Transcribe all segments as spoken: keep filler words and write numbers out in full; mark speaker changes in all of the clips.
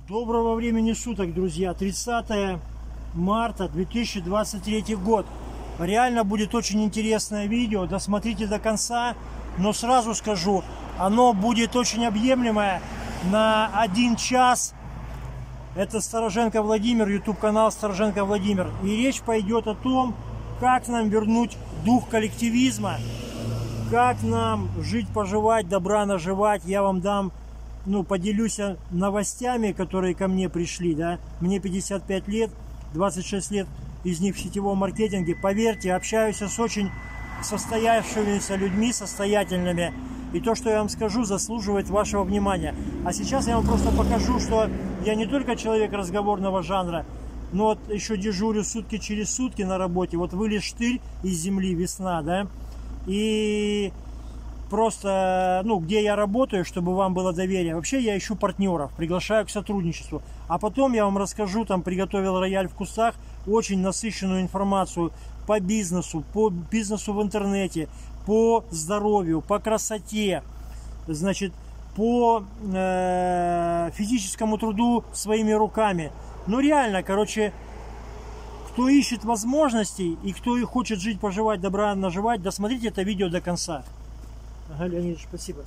Speaker 1: Доброго времени суток, друзья. тридцатое марта две тысячи двадцать третий год. Реально будет очень интересное видео. Досмотрите до конца. Но сразу скажу, оно будет очень объемлемое на один час. Это Стороженко Владимир, YouTube канал Стороженко Владимир. И речь пойдет о том, как нам вернуть дух коллективизма, как нам жить, поживать, добра наживать. Я вам дам, ну, поделюсь новостями, которые ко мне пришли, да. Мне пятьдесят пять лет, двадцать шесть лет из них в сетевом маркетинге. Поверьте, общаюсь с очень состоявшимися людьми, состоятельными. И то, что я вам скажу, заслуживает вашего внимания. А сейчас я вам просто покажу, что я не только человек разговорного жанра, но вот еще дежурю сутки через сутки на работе. Вот вылез штырь из земли, весна, да. И просто, ну, где я работаю, чтобы вам было доверие. Вообще я ищу партнеров, приглашаю к сотрудничеству. А потом я вам расскажу, там приготовил рояль в кустах, очень насыщенную информацию по бизнесу, по бизнесу в интернете, по здоровью, по красоте, значит, по э, физическому труду своими руками. Ну реально, короче, кто ищет возможностей и кто и хочет жить, поживать, добра наживать, досмотрите это видео до конца. Ага, Леонид, спасибо.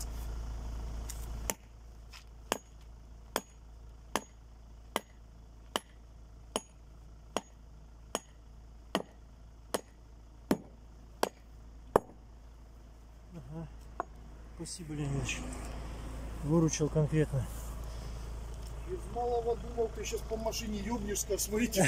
Speaker 1: Ага. Спасибо, Леонидович. Выручил конкретно.
Speaker 2: Из малого думал, ты сейчас по машине ёбнешься, смотрите.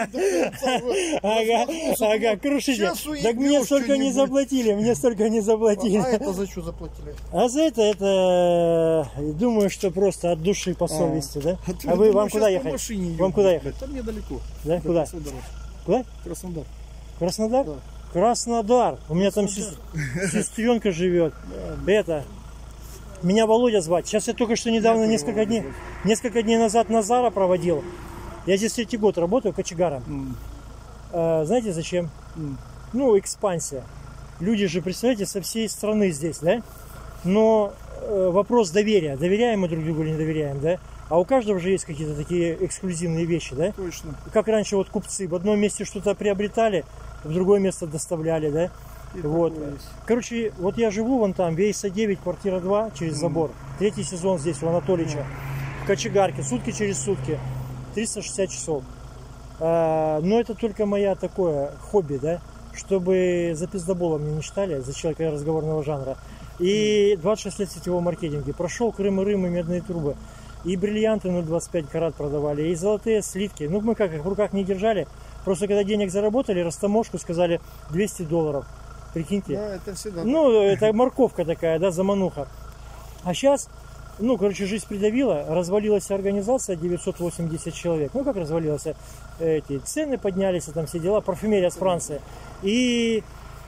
Speaker 1: Ага, ага, крушите. Так мне столько не заплатили, мне столько не заплатили.
Speaker 2: А это за что заплатили?
Speaker 1: А за это, это, думаю, что просто от души по совести, да? А вы, вам куда ехать? Вам куда ехать?
Speaker 2: Там недалеко.
Speaker 1: Да, куда? Куда?
Speaker 2: Краснодар.
Speaker 1: Краснодар? Краснодар. У меня там сестренка живет. Это... Меня Володя звать. Сейчас я только что недавно, несколько дней, несколько дней назад Назара проводил. Я здесь третий год работаю кочегаром. Mm. А, знаете зачем? Mm. Ну, экспансия. Люди же, представляете, со всей страны здесь, да? Но э, вопрос доверия. Доверяем мы друг другу или не доверяем, да? А у каждого же есть какие-то такие эксклюзивные вещи, да?
Speaker 2: Точно. Как
Speaker 1: раньше вот купцы в одном месте что-то приобретали, в другое место доставляли, да? Вот. Короче, вот я живу вон там, Вейса девять, квартира два, через забор. Третий сезон здесь у Анатолича. В кочегарке, сутки через сутки. триста шестьдесят часов. А, но это только моя такое хобби, да? Чтобы за пиздоболом мне не считали, за человека разговорного жанра. И двадцать шесть лет сетевого маркетинга. Прошел Крым и Рым и медные трубы. И бриллианты на двадцать пять карат продавали, и золотые слитки. Ну, мы как их в руках не держали. Просто когда денег заработали, растаможку сказали двести долларов. Прикиньте.
Speaker 2: Да, это всегда.
Speaker 1: Ну, это морковка такая, да, замануха. А сейчас, ну, короче, жизнь придавила, развалилась организация, девятьсот восемьдесят человек. Ну, как развалилась? Эти цены поднялись, там все дела, парфюмерия с Франции. И,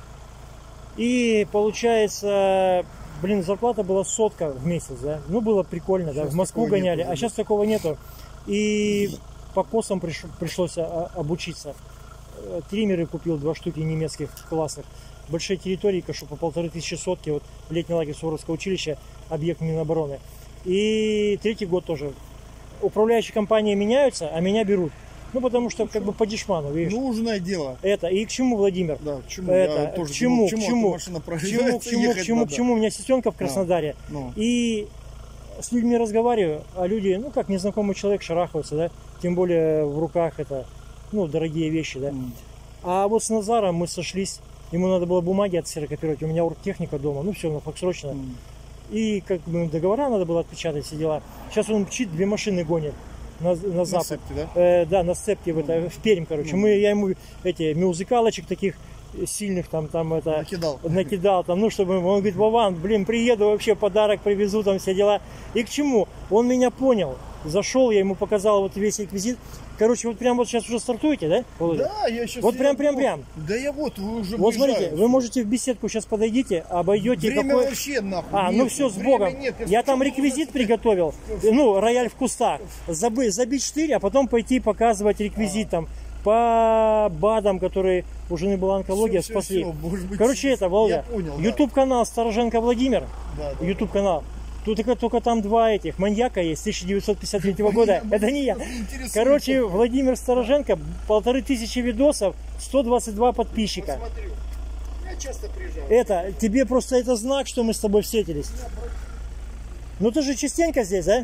Speaker 1: и получается, блин, зарплата была сотка в месяц, да. Ну, было прикольно, сейчас да, в Москву гоняли, нету, а сейчас такого нету. И по косам приш, пришлось обучиться. Триммеры купил, два штуки немецких классных. Большие территории, кашу по полторы тысячи сотки, вот летний лагерь Суворовского училища, объект Минобороны. И третий год тоже. Управляющие компании меняются, а меня берут. Ну, потому что, ну, как бы по дешману, видишь.
Speaker 2: Нужное дело.
Speaker 1: Это, и к чему, Владимир?
Speaker 2: Да, к чему?
Speaker 1: Это,
Speaker 2: тоже
Speaker 1: к чему,
Speaker 2: думал,
Speaker 1: к чему,
Speaker 2: к чему, к
Speaker 1: чему, к чему, к чему, к чему? У меня сестренка в Краснодаре. А, ну. И с людьми разговариваю, а люди, ну, как незнакомый человек, шарахаются, да. Тем более в руках это, ну, дорогие вещи, да. Mm. А вот с Назаром мы сошлись. Ему надо было бумаги отсерокопировать, у меня оргтехника дома, ну все, ну как срочно. Mm. И как бы договора надо было отпечатать, все дела. Сейчас он мчит, две машины гонит на, на запад. На сцепке, да? Э, да, на сцепке, mm. в, это, в Пермь, короче. Mm. Мы, я ему эти мюзикалочек таких сильных там, там это...
Speaker 2: Накидал.
Speaker 1: Накидал там, ну чтобы... Он говорит, Вован, блин, приеду, вообще подарок привезу, там все дела. И к чему? Он меня понял. Зашел, я ему показал вот весь реквизит. Короче, вот прям вот сейчас уже стартуете, да, Володя?
Speaker 2: Да, я сейчас...
Speaker 1: Вот прям-прям-прям.
Speaker 2: Да я вот, вы уже
Speaker 1: Вот смотрите, вы можете в беседку сейчас подойдите, обойдете...
Speaker 2: Время
Speaker 1: какой...
Speaker 2: вообще нахуй.
Speaker 1: А,
Speaker 2: нет,
Speaker 1: ну все, с Богом. Нет, я я там реквизит приготовил, ну, рояль в кустах. Забыть, забить штырь, а потом пойти показывать реквизит а. там по БАДам, которые у жены была онкология, все, спасли. Все, все. Быть, короче, это, Володя, YouTube канал Стороженко Владимир, да, да, YouTube канал. Тут только, только там два этих. Маньяка есть тысяча девятьсот пятьдесят третьего года. Это не я. Короче, Владимир Стороженко, полторы тысячи видосов, сто двадцать два подписчика.
Speaker 2: Посмотрю. Я часто приезжал.
Speaker 1: Это, тебе просто это знак, что мы с тобой встретились. Ну ты же частенько здесь, да?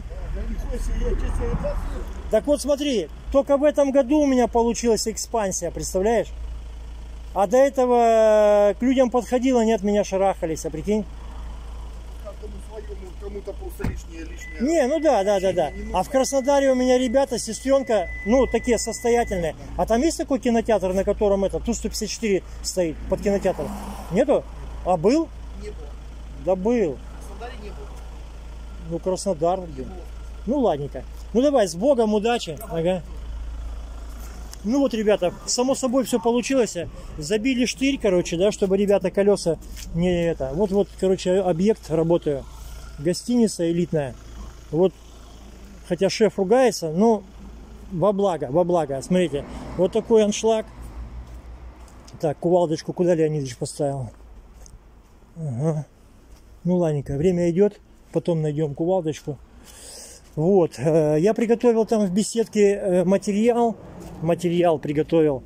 Speaker 1: Так вот смотри, только в этом году у меня получилась экспансия, представляешь? А до этого к людям подходило, они от меня шарахались, а прикинь?
Speaker 2: Кому-то просто лишнее, лишнее.
Speaker 1: Не, ну да, да, да, да. А в Краснодаре у меня ребята, сестренка, ну, такие состоятельные. А там есть такой кинотеатр, на котором это, Ту сто пятьдесят четыре стоит под кинотеатром? Нету? А был?
Speaker 2: Не было.
Speaker 1: Да был.
Speaker 2: В Краснодаре не было.
Speaker 1: Ну, Краснодар. Блин. Ну, ладненько. Ну, давай, с Богом, удачи. Ага. Ну вот, ребята, само собой все получилось. Забили штырь, короче, да, чтобы ребята колеса не это. Вот, вот, короче, объект, работаю. Гостиница элитная. Вот, хотя шеф ругается, но во благо, во благо. Смотрите, вот такой аншлаг. Так, кувалдочку куда Леонидович поставил? Ага. Ну, ладненько, время идет. Потом найдем кувалдочку. Вот, я приготовил там в беседке материал. Материал приготовил.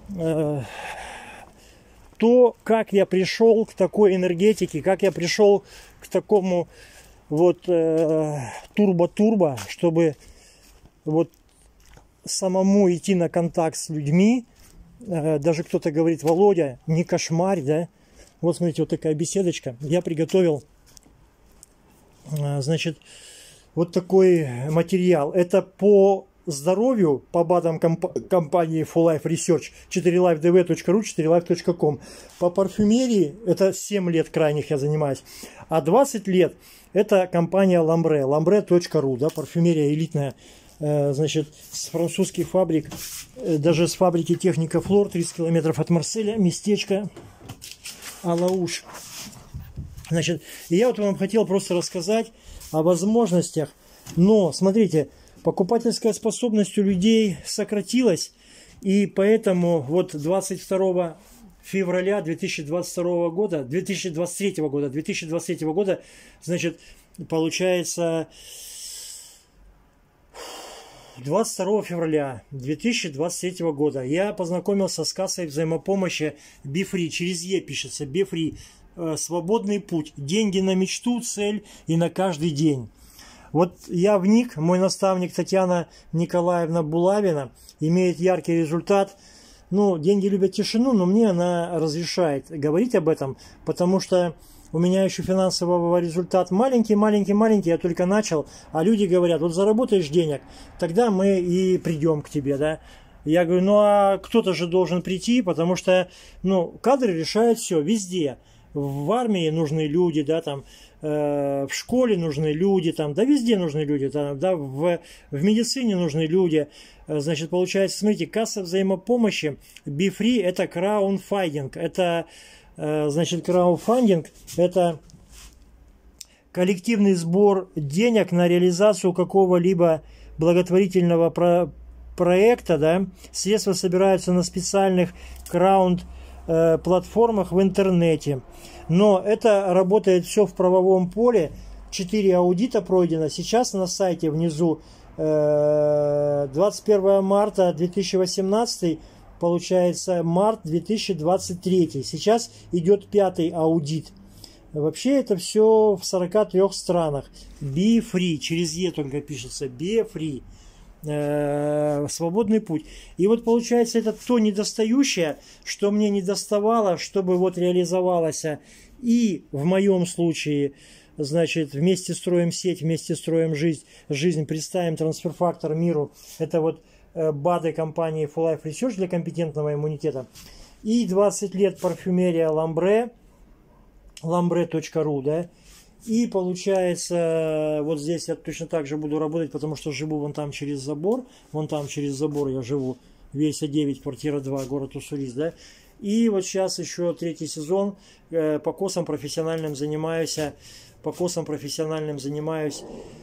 Speaker 1: То, как я пришел к такой энергетике, как я пришел к такому вот турбо-турбо, чтобы вот самому идти на контакт с людьми. Даже кто-то говорит: Володя, не кошмарь, да? Вот смотрите, вот такая беседочка. Я приготовил, значит, вот такой материал. Это по здоровью, по БАДам комп- компании Full Life Research, четыре лайф дэ вэ точка ру, четыре лайф точка ком. По парфюмерии, это семь лет крайних я занимаюсь, а двадцать лет это компания Lambre, lambre точка ру, да, парфюмерия элитная, э, значит, с французских фабрик, э, даже с фабрики Техника Флор, тридцать километров от Марселя, местечко Алауш. Значит, и я вот вам хотел просто рассказать о возможностях, но, смотрите, покупательская способность у людей сократилась, и поэтому вот двадцать второго февраля две тысячи двадцать второго года, две тысячи двадцать третьего года, две тысячи двадцать третьего года, значит, получается, двадцать второго февраля две тысячи двадцать третьего года я познакомился с кассой взаимопомощи BeFree, через Е пишется, BeFree, свободный путь, деньги на мечту, цель и на каждый день. Вот я вник, мой наставник Татьяна Николаевна Булавина имеет яркий результат. Ну, деньги любят тишину, но мне она разрешает говорить об этом, потому что у меня еще финансового результат маленький, маленький, маленький, я только начал, а люди говорят: вот заработаешь денег, тогда мы и придем к тебе, да. Я говорю: ну а кто-то же должен прийти, потому что, ну, кадры решают все, везде. В армии нужны люди, да, там, э, в школе нужны люди, там, да, везде нужны люди, там, да, в, в медицине нужны люди. Значит, получается, смотрите, касса взаимопомощи BeFree — это краудфандинг, это, э, значит, краудфандинг — это коллективный сбор денег на реализацию какого-либо благотворительного про проекта, да. Средства собираются на специальных краунд платформах в интернете. Но это работает все в правовом поле. Четыре аудита пройдено. Сейчас на сайте внизу двадцать первого марта две тысячи восемнадцатый, получается март две тысячи двадцать третий. Сейчас идет пятый аудит. Вообще это все в сорока трёх странах. BeFree, через Е только пишется. BeFree. Свободный путь. И вот получается, это то недостающее, что мне не доставало, чтобы вот реализовалось. И в моем случае, значит, вместе строим сеть, вместе строим жизнь, жизнь, представим трансфер-фактор миру. Это вот БАДы компании Full Life Research для компетентного иммунитета. И двадцать лет парфюмерия Lambre, lambre точка ру, да. И получается, вот здесь я точно так же буду работать, потому что живу вон там через забор. Вон там через забор я живу. Веся девять, квартира два, город Уссурийск, да. И вот сейчас еще третий сезон. Э, по косам профессиональным занимаюсь. По косам профессиональным занимаюсь.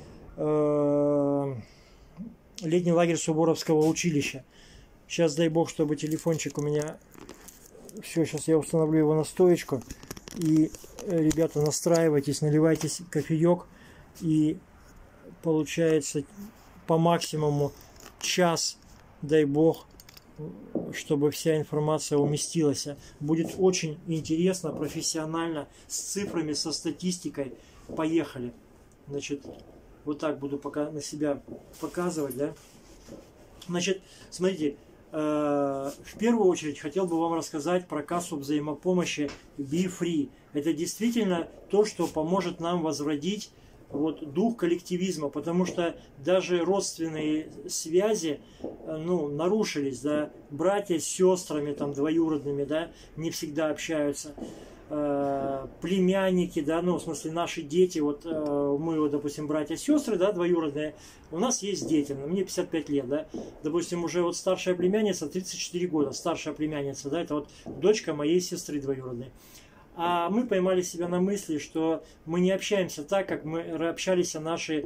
Speaker 1: Э, летний лагерь Суворовского училища. Сейчас, дай бог, чтобы телефончик у меня... Все, сейчас я установлю его на стоечку. И, ребята, настраивайтесь, наливайтесь кофеек. И получается по максимуму час, дай бог, чтобы вся информация уместилась. Будет очень интересно, профессионально, с цифрами, со статистикой. Поехали. Значит, вот так буду пока на себя показывать, да. Значит, смотрите, э, в первую очередь хотел бы вам рассказать про кассу взаимопомощи BeFree. Это действительно то, что поможет нам возродить вот дух коллективизма, потому что даже родственные связи, ну, нарушились, да, братья с сестрами, там, двоюродными, да, не всегда общаются, э, племянники, да, ну, в смысле, наши дети, вот, э, мы, вот, допустим, братья с сестры, да, двоюродные, у нас есть дети, мне пятьдесят пять лет, да, допустим, уже вот старшая племянница, тридцать четыре года, старшая племянница, да, это вот дочка моей сестры двоюродной. А мы поймали себя на мысли, что мы не общаемся так, как мы общались наши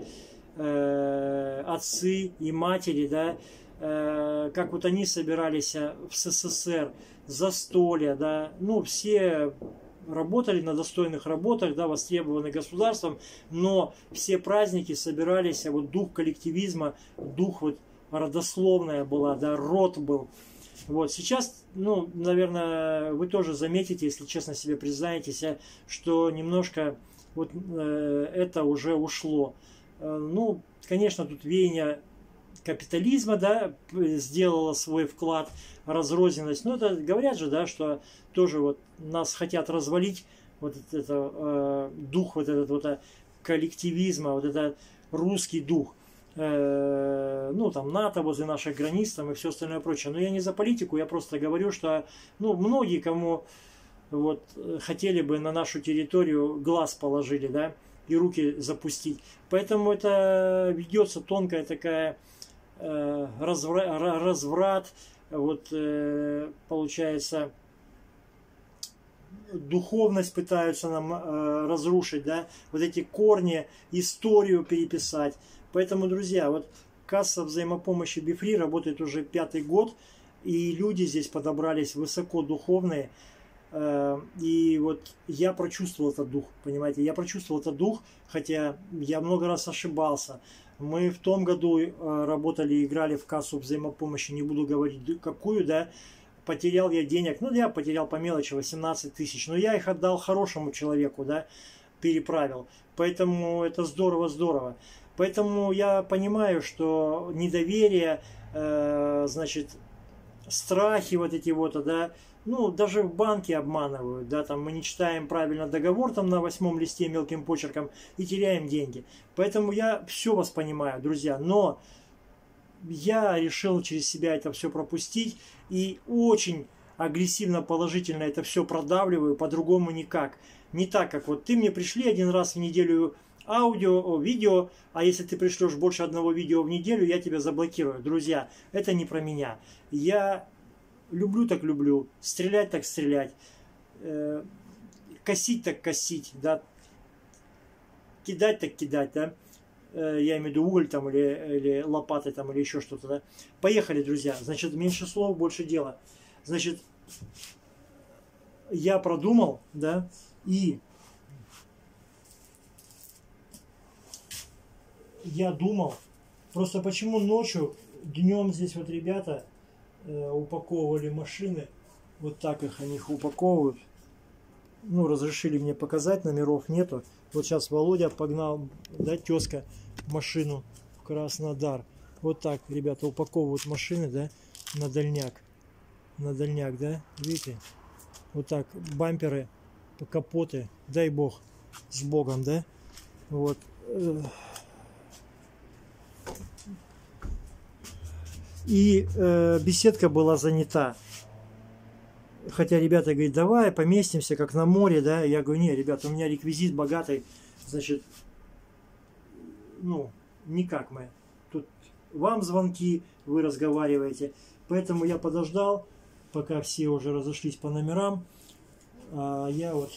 Speaker 1: э, отцы и матери, да, э, как вот они собирались в СССР, застолья, да, ну, все работали на достойных работах, да, востребованы государством, но все праздники собирались, а вот дух коллективизма, дух вот родословная была, да, род был. Вот сейчас, ну, наверное, вы тоже заметите, если честно себе признаетесь, что немножко вот э, это уже ушло. Э, ну, конечно, тут веяние капитализма, да, сделало свой вклад, разрозненность. Но это говорят же, да, что тоже вот нас хотят развалить, вот это э, дух, вот этот вот коллективизма, вот этот русский дух. Ну, там, НАТО возле наших границ, там, и все остальное прочее. Но я не за политику, я просто говорю, что, ну, многие, кому вот хотели бы на нашу территорию, глаз положили, да, и руки запустить. Поэтому это ведется тонкая такая э, разврат, разврат, вот, э, получается, духовность пытаются нам э, разрушить, да, вот эти корни, историю переписать. Поэтому, друзья, вот касса взаимопомощи BeFree работает уже пятый год, и люди здесь подобрались высокодуховные. И вот я прочувствовал этот дух, понимаете, я прочувствовал этот дух, хотя я много раз ошибался. Мы в том году работали, играли в кассу взаимопомощи, не буду говорить какую, да, потерял я денег, ну я потерял по мелочи восемнадцать тысяч, но я их отдал хорошему человеку, да, переправил. Поэтому это здорово-здорово. Поэтому я понимаю, что недоверие, э, значит, страхи вот эти вот, да, ну, даже в банке обманывают, да, там мы не читаем правильно договор там на восьмом листе мелким почерком и теряем деньги. Поэтому я все вас понимаю, друзья, но я решил через себя это все пропустить и очень агрессивно, положительно это все продавливаю, по-другому никак. Не так, как вот ты мне пришли один раз в неделю аудио, видео, а если ты пришлешь больше одного видео в неделю, я тебя заблокирую. Друзья, это не про меня. Я люблю так люблю, стрелять так стрелять, э, косить так косить, да, кидать так кидать, да, э, я имею в виду уголь там или, или лопатой там или еще что-то, да. Поехали, друзья, значит, меньше слов, больше дела. Значит, я продумал, да, и я думал, просто почему ночью, днем здесь вот ребята э, упаковывали машины, вот так их они их упаковывают. Ну, разрешили мне показать, номеров нету. Вот сейчас Володя погнал, да, тезка, машину в Краснодар. Вот так ребята упаковывают машины, да, на дальняк. На дальняк, да, видите? Вот так, бамперы, капоты, дай бог, с Богом, да. Вот. И э, беседка была занята. Хотя ребята говорят, давай поместимся, как на море, да. Я говорю, не, ребята, у меня реквизит богатый, значит, ну, никак мы. Тут вам звонки, вы разговариваете. Поэтому я подождал, пока все уже разошлись по номерам. А я вот,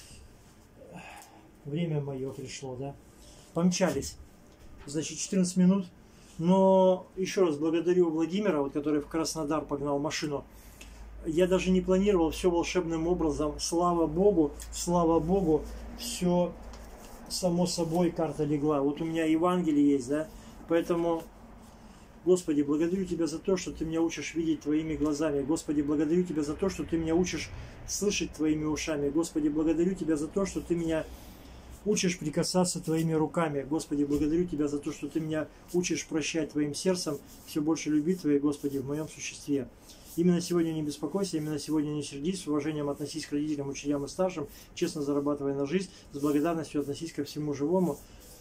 Speaker 1: время мое пришло, да. Помчались. Значит, четырнадцать минут. Но еще раз благодарю Владимира, вот, который в Краснодар погнал машину. Я даже не планировал, все волшебным образом. Слава Богу, слава Богу, все само собой карта легла. Вот у меня Евангелие есть, да, поэтому, Господи, благодарю Тебя за то, что Ты меня учишь видеть Твоими глазами. Господи, благодарю Тебя за то, что Ты меня учишь слышать Твоими ушами. Господи, благодарю Тебя за то, что Ты меня учишь прикасаться Твоими руками. Господи, благодарю Тебя за то, что Ты меня учишь прощать Твоим сердцем, все больше любить Твоей, Господи, в моем существе. Именно сегодня не беспокойся, именно сегодня не сердись, с уважением относись к родителям, учителям и старшим, честно зарабатывая на жизнь, с благодарностью относись ко всему живому.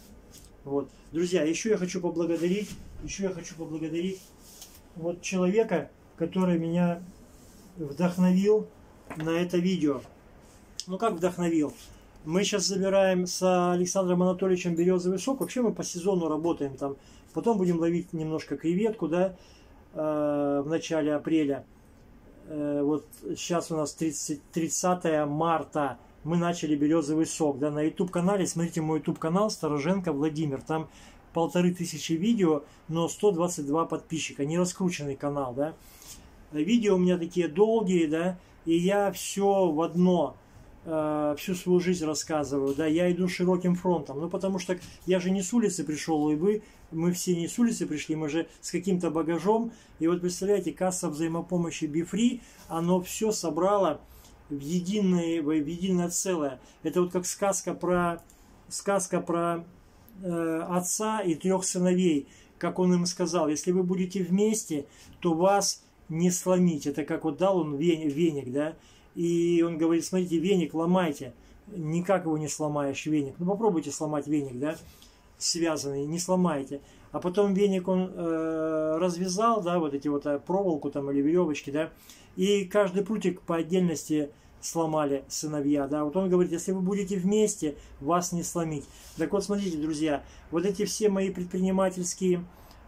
Speaker 1: Вот. Друзья, еще я хочу поблагодарить, еще я хочу поблагодарить вот человека, который меня вдохновил на это видео. Ну как вдохновил? Мы сейчас забираем с Александром Анатольевичем березовый сок. Вообще мы по сезону работаем там. Потом будем ловить немножко креветку, да, э, в начале апреля. Э, вот сейчас у нас тридцатое марта. Мы начали березовый сок, да, на YouTube канале. Смотрите мой YouTube канал Староженко Владимир. Там полторы тысячи видео, но сто двадцать два подписчика. Не раскрученный канал, да. Видео у меня такие долгие, да. И я все в одно, э, всю свою жизнь рассказываю, да. Я иду широким фронтом. Ну, потому что я же не с улицы пришел, и вы, мы все не с улицы пришли, мы же с каким-то багажом. И вот представляете, касса взаимопомощи BeFree, оно все собрало в единое, в единое целое. Это вот как сказка про, сказка про э, отца и трех сыновей. Как он им сказал, если вы будете вместе, то вас не сломить. Это как вот дал он веник, веник, да. И он говорит, смотрите, веник ломайте. Никак его не сломаешь, веник. Ну попробуйте сломать веник, да, связанный, не сломайте. А потом веник он э, развязал, да, вот эти вот проволоку там или веревочки, да. И каждый прутик по отдельности сломали сыновья, да. Вот он говорит, если вы будете вместе, вас не сломить. Так вот, смотрите, друзья, вот эти все мои предпринимательские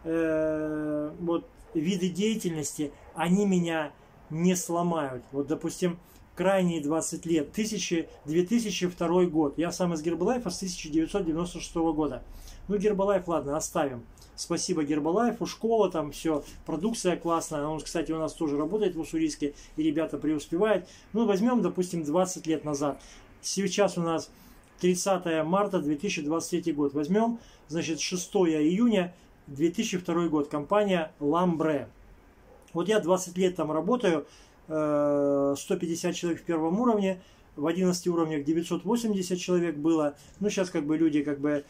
Speaker 1: э, вот, виды деятельности, они меня не сломают. Вот, допустим, крайние двадцать лет, две тысячи второй год. Я сам из Гербалайфа с тысяча девятьсот девяносто шестого года. Ну, Гербалайф, ладно, оставим. Спасибо Гербалайфу, школа там, все, продукция классная. Он, кстати, у нас тоже работает в Уссурийске, и ребята преуспевают. Ну, возьмем, допустим, двадцать лет назад. Сейчас у нас тридцатое марта две тысячи двадцать третий год. Возьмем, значит, шестое июня две тысячи второй год. Компания Ламбре. Вот я двадцать лет там работаю, сто пятьдесят человек в первом уровне, в одиннадцати уровнях девятьсот восемьдесят человек было. Ну, сейчас как бы люди как бы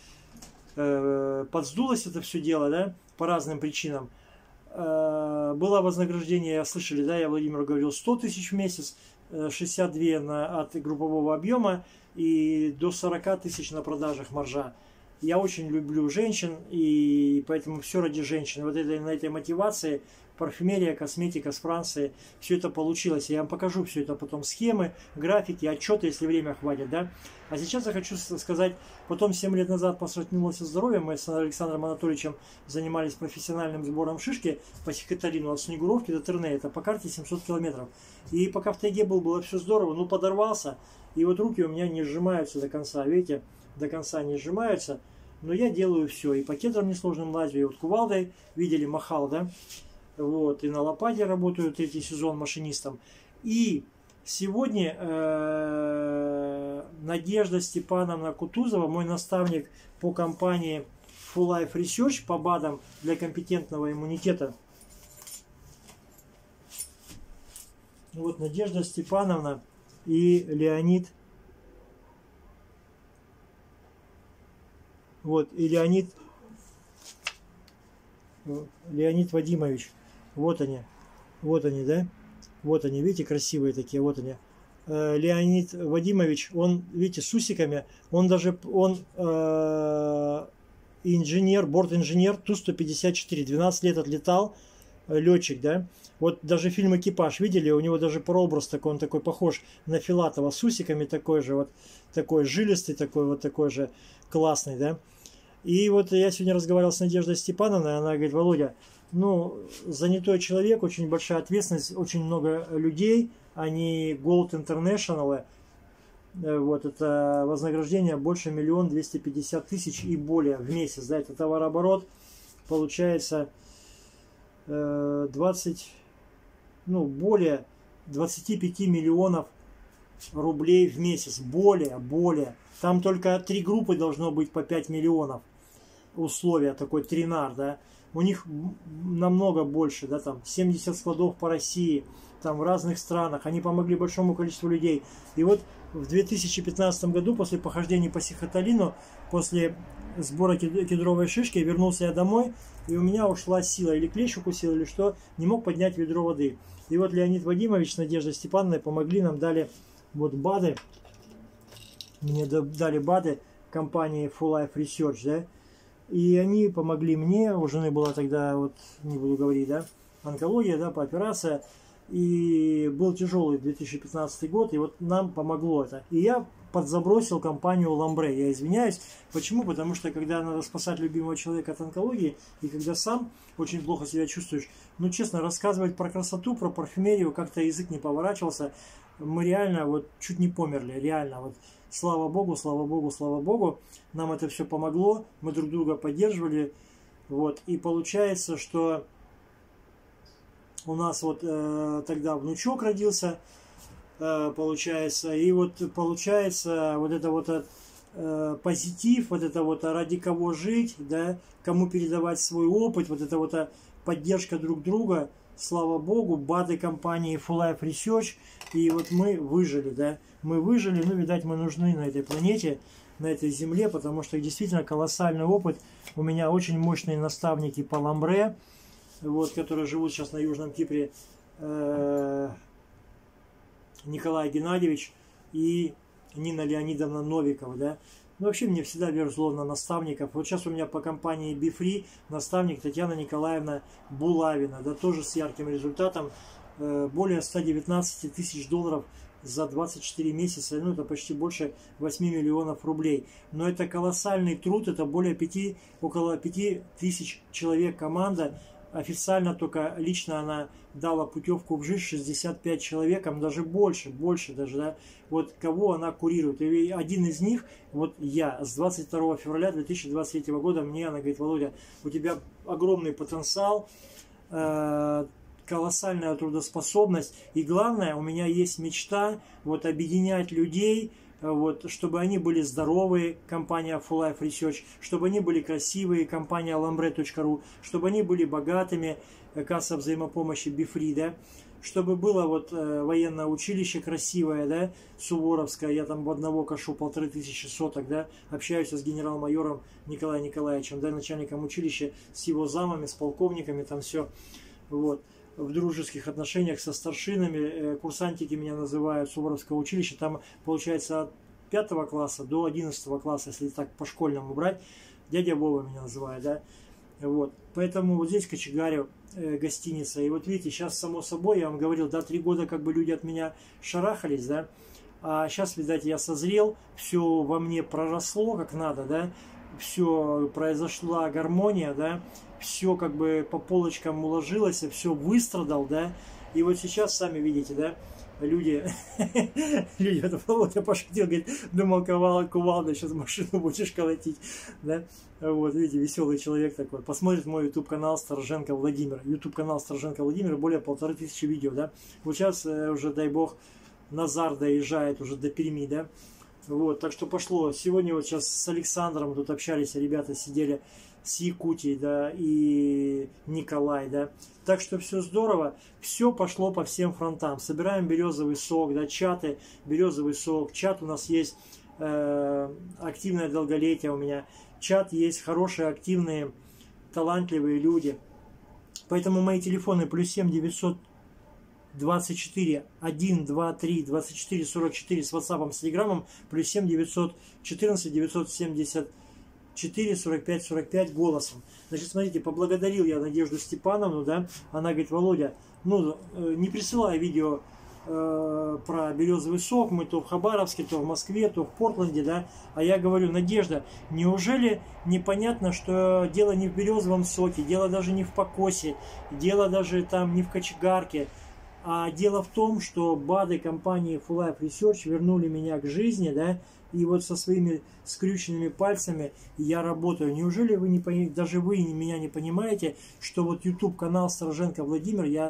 Speaker 1: подсдулось это все дело, да, по разным причинам. Было вознаграждение, слышали, да, я Владимиру говорил, сто тысяч в месяц, шестьдесят два на, от группового объема и до сорока тысяч на продажах маржа. Я очень люблю женщин, и поэтому все ради женщин. Вот это, на этой мотивации парфюмерия, косметика с Франции, все это получилось. Я вам покажу все это потом, схемы, графики, отчеты, если время хватит, да. А сейчас я хочу сказать, потом семь лет назад посмотрелось здоровье, мы с Александром Анатольевичем занимались профессиональным сбором шишки по Сихотарину от Снегуровки до Терне, это по карте семьсот километров. И пока в тайге был, было все здорово, ну подорвался, и вот руки у меня не сжимаются до конца, видите, до конца не сжимаются, но я делаю все, и по кедрам несложным лазю, и вот кувалдой, видели, махал, да. Вот, и на лопате работаю третий сезон машинистом. И сегодня э, Надежда Степановна Кутузова, мой наставник по компании Full Life Research по БАДам для компетентного иммунитета. Вот Надежда Степановна и Леонид. Вот, и Леонид, Леонид Вадимович. Вот они, вот они, да? Вот они, видите, красивые такие, вот они. Э, Леонид Вадимович, он, видите, с усиками, он даже, он э, инженер, борт-инженер Ту сто пятьдесят четыре, двенадцать лет отлетал, э, летчик, да? Вот даже фильм «Экипаж» видели, у него даже прообраз такой, он такой похож на Филатова, с усиками такой же, вот такой жилистый, такой вот такой же классный, да? И вот я сегодня разговаривал с Надеждой Степановной, она говорит, Володя, ну, занятой человек, очень большая ответственность, очень много людей, они Gold International, вот это вознаграждение больше миллион двести пятьдесят тысяч и более в месяц, да, это товарооборот, получается двадцать, ну, более двадцати пяти миллионов рублей в месяц, более, более. Там только три группы должно быть по пять миллионов. Условия, такой тринар, да. У них намного больше, да, там семьдесят складов по России, там в разных странах. Они помогли большому количеству людей. И вот в две тысячи пятнадцатом году, после похождений по Сихоталину, после сбора кедровой шишки, вернулся я домой, и у меня ушла сила, или клещ укусил, или что, не мог поднять ведро воды. И вот Леонид Вадимович с Надеждой Степановной помогли нам, дали вот БАДы, мне дали БАДы компании Full Life Research, да, и они помогли мне, у жены была тогда, вот не буду говорить, да, онкология, да, по операции, и был тяжелый две тысячи пятнадцатый год, и вот нам помогло это. И я подзабросил компанию Ламбре. Я извиняюсь. Почему? Потому что когда надо спасать любимого человека от онкологии, и когда сам очень плохо себя чувствуешь, ну честно, рассказывать про красоту, про парфюмерию, как-то язык не поворачивался. Мы реально вот чуть не померли, реально. Вот слава Богу, слава Богу, слава Богу. Нам это все помогло, мы друг друга поддерживали. Вот. И получается, что у нас вот э, тогда внучок родился, э, получается, и вот получается вот это вот э, позитив, вот это вот ради кого жить, да, кому передавать свой опыт, вот это вот поддержка друг друга, слава Богу, БАДы компании Full Life Research, и вот мы выжили, да, мы выжили, ну, видать, мы нужны на этой планете, на этой земле, потому что действительно колоссальный опыт, у меня очень мощные наставники по Ламбре, вот, которые живут сейчас на Южном Кипре, э, Николай Геннадьевич и Нина Леонидовна Новикова, да. Ну, вообще, мне всегда везло на наставников. Вот сейчас у меня по компании BeFree наставник Татьяна Николаевна Булавина, да, тоже с ярким результатом, э, более ста девятнадцати тысяч долларов за двадцать четыре месяца, ну, это почти больше восьми миллионов рублей. Но это колоссальный труд, это более пяти, около пяти тысяч человек команда. Официально только лично она дала путевку в жизнь шестьдесят пять человекам, даже больше, больше даже, да, вот кого она курирует. И один из них, вот я, с двадцать второго февраля две тысячи двадцать третьего года, мне она говорит: Володя, у тебя огромный потенциал, э, колоссальная трудоспособность, и главное, у меня есть мечта вот объединять людей, вот, чтобы они были здоровые, компания Full Life Research, чтобы они были красивые, компания lambre точка ру, чтобы они были богатыми, касса взаимопомощи BeFree, да, чтобы было вот э, военное училище красивое, да, Суворовское, я там в одного кашу полторы тысячи соток, да, общаюсь с генерал-майором Николаем Николаевичем, да, начальником училища, с его замами, с полковниками, там все, вот. В дружеских отношениях со старшинами, курсантики меня называют, Суворовское училище, там получается от пятого класса до одиннадцатого класса, если так по школьному брать, дядя Вова меня называет, да, вот, поэтому вот здесь в Кочегаре э, гостиница, и вот видите, сейчас само собой, я вам говорил, да, три года как бы люди от меня шарахались, да, а сейчас, видать, я созрел, все во мне проросло как надо, да, все, произошла гармония, да, все как бы по полочкам уложилось, все выстрадал, да, и вот сейчас, сами видите, да, люди, люди, это Володя пошутил, говорит, думал, ковал, кувалда, сейчас машину будешь колотить, да, вот, видите, веселый человек такой, посмотрит мой YouTube канал Стороженко Владимир, YouTube канал Стороженко Владимир, более полторы тысячи видео, да, вот сейчас уже, дай бог, Назар доезжает уже до Перми, да. Вот, так что пошло. Сегодня вот сейчас с Александром тут общались, ребята сидели, с Якутией, да, и Николай, да. Так что все здорово, все пошло по всем фронтам. Собираем березовый сок, да, чаты, березовый сок. Чат у нас есть, э, активное долголетие у меня. Чат есть, хорошие, активные, талантливые люди. Поэтому мои телефоны плюс семь девятьсот двадцать четыре один два три двадцать четыре сорок четыре с WhatsApp, с Телеграмом, плюс семь девятьсот четырнадцать девятьсот семьдесят четыре сорок пять сорок пять голосом. Значит, смотрите, поблагодарил я Надежду Степановну, да, она говорит: Володя, ну, не присылай видео э, про березовый сок, мы то в Хабаровске, то в Москве, то в Портленде, да, а я говорю: Надежда, неужели непонятно, что дело не в березовом соке, дело даже не в покосе, дело даже там не в кочегарке, а дело в том, что БАДы компании Full Life Research вернули меня к жизни, да, и вот со своими скрюченными пальцами я работаю. Неужели вы не понимаете, даже вы меня не понимаете, что вот YouTube канал Стороженко Владимир, я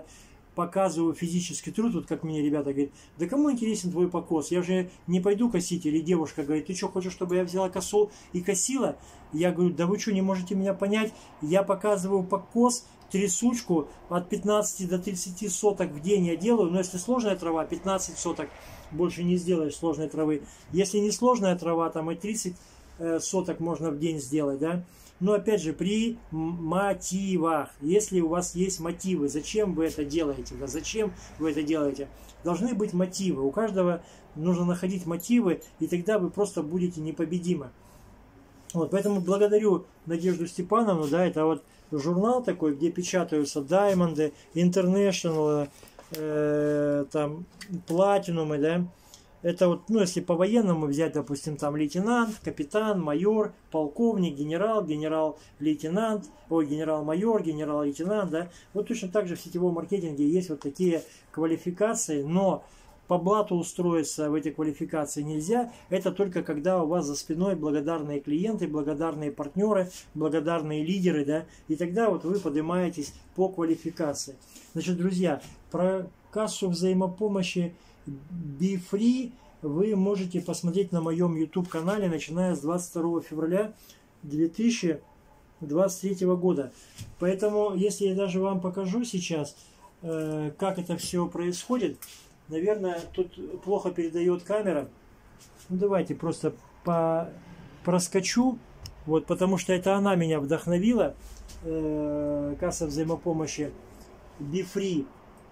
Speaker 1: показываю физический труд, вот как мне ребята говорят, да кому интересен твой покос? Я же не пойду косить. Или девушка говорит, ты что, хочешь, чтобы я взяла косу и косила? Я говорю, да вы что, не можете меня понять? Я показываю покос, трясучку от пятнадцати до тридцати соток в день я делаю. Но если сложная трава, пятнадцать соток, больше не сделаешь сложной травы. Если не сложная трава, там и тридцать соток можно в день сделать, да. Но опять же, при мотивах, если у вас есть мотивы, зачем вы это делаете, да, зачем вы это делаете, должны быть мотивы. У каждого нужно находить мотивы, и тогда вы просто будете непобедимы. Вот, поэтому благодарю Надежду Степановну, да, это вот журнал такой, где печатаются даймонды, интернешнл, э, там, платинумы, да. Это вот, ну, если по военному взять, допустим, там лейтенант, капитан, майор, полковник, генерал, генерал-лейтенант, ой, генерал-майор, генерал-лейтенант, да. Вот точно так же в сетевом маркетинге есть вот такие квалификации, но по блату устроиться в эти квалификации нельзя. Это только когда у вас за спиной благодарные клиенты, благодарные партнеры, благодарные лидеры, да. И тогда вот вы поднимаетесь по квалификации. Значит, друзья, про кассу взаимопомощи BeFree вы можете посмотреть на моем YouTube канале, начиная с двадцать второго февраля две тысячи двадцать третьего года. Поэтому, если я даже вам покажу сейчас, э, как это все происходит, наверное, тут плохо передает камера. Ну, давайте просто по проскочу, вот, потому что это она меня вдохновила, э, касса взаимопомощи BeFree,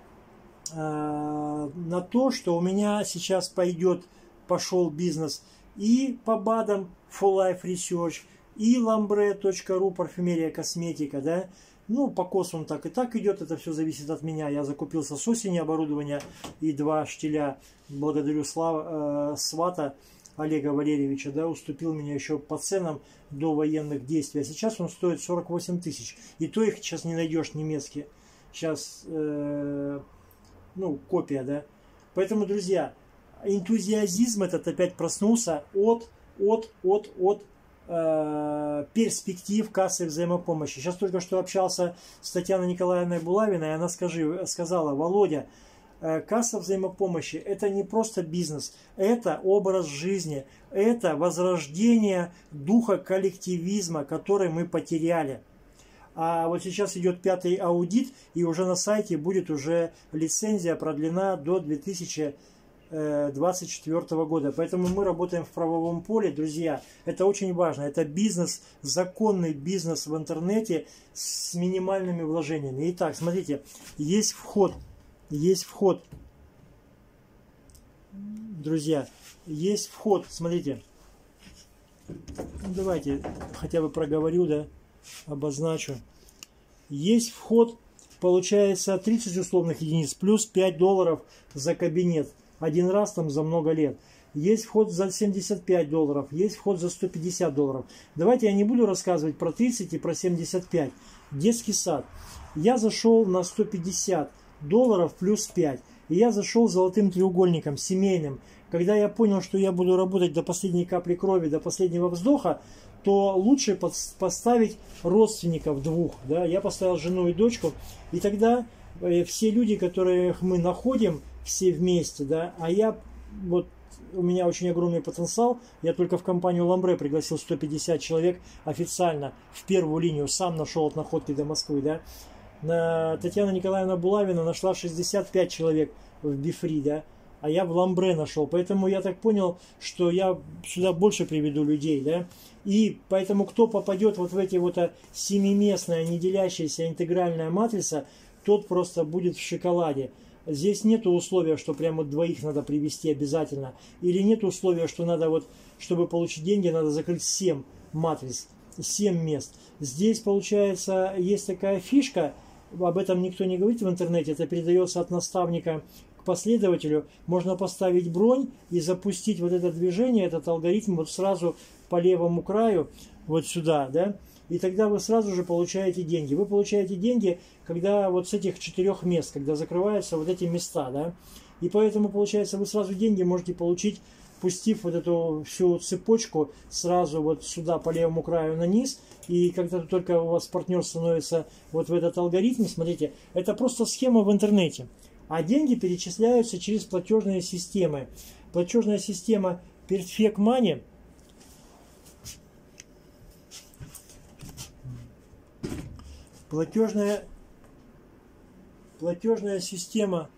Speaker 1: на то, что у меня сейчас пойдет, пошел бизнес и по БАДам For Life Research, и lambre точка ру парфюмерия, косметика, да. Ну, по косу он так и так идет, это все зависит от меня. Я закупился с осени оборудование и два штиля. Благодарю Слава, э, свата Олега Валерьевича, да, уступил меня еще по ценам до военных действий. А сейчас он стоит сорок восемь тысяч. И то их сейчас не найдешь немецкие. Сейчас... Э, ну, копия, да. Поэтому, друзья, энтузиазм этот опять проснулся от, от, от, от э, перспектив кассы взаимопомощи. Сейчас только что общался с Татьяной Николаевной Булавиной, и она скажи, сказала, Володя, э, касса взаимопомощи это не просто бизнес, это образ жизни, это возрождение духа коллективизма, который мы потеряли. А вот сейчас идет пятый аудит, и уже на сайте будет уже лицензия продлена до две тысячи двадцать четвёртого года. Поэтому мы работаем в правовом поле, друзья. Это очень важно. Это бизнес, законный бизнес в интернете с минимальными вложениями. Итак, смотрите, есть вход. Есть вход. Друзья, есть вход. Смотрите. Давайте хотя бы проговорю, да. Обозначу. Есть вход, получается тридцать условных единиц плюс пять долларов за кабинет. Один раз там за много лет. Есть вход за семьдесят пять долларов, есть вход за сто пятьдесят долларов. Давайте я не буду рассказывать про тридцать и про семьдесят пять. Детский сад. Я зашел на сто пятьдесят долларов плюс пять. И я зашел золотым треугольником, семейным. Когда я понял, что я буду работать до последней капли крови, до последнего вздоха, то лучше поставить родственников двух. Да? Я поставил жену и дочку, и тогда все люди, которых мы находим, все вместе, да, а я, вот у меня очень огромный потенциал, я только в компанию Lambre пригласил сто пятьдесят человек официально в первую линию, сам нашел от находки до Москвы, да. На Татьяна Николаевна Булавина нашла шестьдесят пять человек в BeFree, да, а я в Lambre нашел, поэтому я так понял, что я сюда больше приведу людей, да. И поэтому кто попадет вот в эти вот семиместная, не делящаяся интегральная матрица, тот просто будет в шоколаде. Здесь нет условия, что прямо двоих надо привести обязательно. Или нет условия, что надо вот, чтобы получить деньги, надо закрыть семь матриц, семь мест. Здесь, получается, есть такая фишка, об этом никто не говорит в интернете, это передается от наставника к последователю. Можно поставить бронь и запустить вот это движение, этот алгоритм вот сразу по левому краю, вот сюда, да, и тогда вы сразу же получаете деньги. Вы получаете деньги, когда вот с этих четырех мест, когда закрываются вот эти места, да, и поэтому, получается, вы сразу деньги можете получить пустив вот эту всю цепочку сразу вот сюда по левому краю на низ. И когда только у вас партнер становится вот в этот алгоритм, смотрите, это просто схема в интернете. А деньги перечисляются через платежные системы. Платежная система Perfect Money. Платежная, платежная система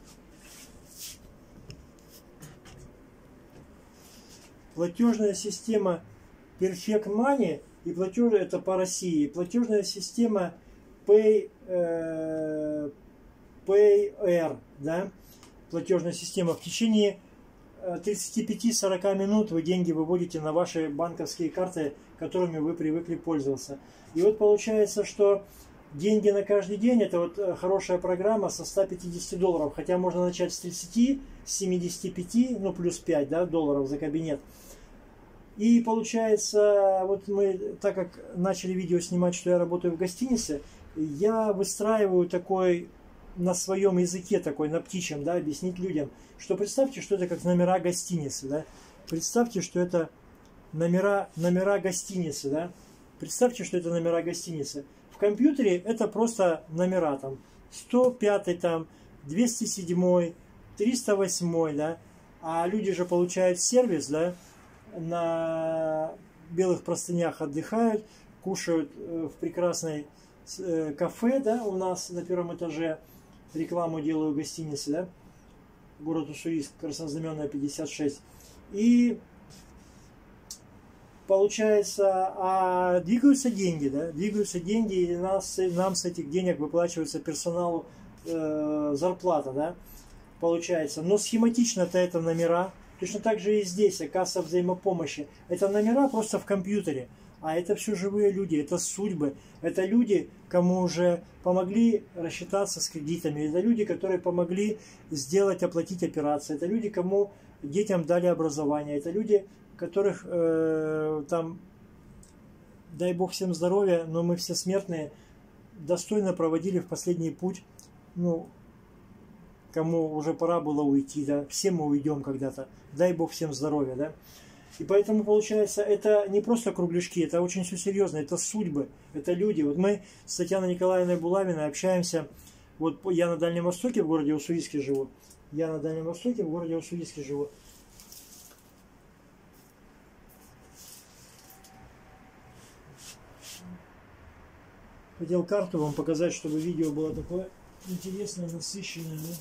Speaker 1: Платежная система Perfect Money и платеж, это по России. Платежная система Pay, э, PayR, да? Платежная система. В течение тридцати пяти — сорока минут вы деньги выводите на ваши банковские карты, которыми вы привыкли пользоваться. И вот получается, что деньги на каждый день — это вот хорошая программа со ста пятидесяти долларов. Хотя можно начать с тридцати, с семидесяти пяти, ну плюс пять, да, долларов за кабинет. И получается, вот мы, так как начали видео снимать, что я работаю в гостинице, я выстраиваю такой на своем языке, такой на птичьем, да, объяснить людям, что представьте, что это как номера гостиницы, да. Представьте, что это номера, номера гостиницы, да. Представьте, что это номера гостиницы. В компьютере это просто номера, там, сто пятый, там, двести седьмой, триста восьмой, да. А люди же получают сервис, да, на белых простынях отдыхают, кушают в прекрасной кафе, да, у нас на первом этаже. Рекламу делаю гостиницы, да, город Уссурийск, Краснознаменная, пятьдесят шесть. И получается, а двигаются деньги, да, двигаются деньги, и нас, нам с этих денег выплачивается персоналу э, зарплата, да, получается. Но схематично-то это номера, точно так же и здесь, касса взаимопомощи. Это номера просто в компьютере. А это все живые люди, это судьбы, это люди, кому уже помогли рассчитаться с кредитами, это люди, которые помогли сделать, оплатить операции, это люди, кому детям дали образование, это люди, которых э, там, дай бог всем здоровья, но мы все смертные, достойно проводили в последний путь, ну, кому уже пора было уйти, да, все мы уйдем когда-то, дай бог всем здоровья, да. И поэтому, получается, это не просто кругляшки, это очень все серьезно, это судьбы, это люди. Вот мы с Татьяной Николаевной Булавиной общаемся, вот я на Дальнем Востоке, в городе Уссурийске живу, я на Дальнем Востоке, в городе Уссурийске живу. Хотел карту вам показать, чтобы видео было такое интересное, насыщенное, да?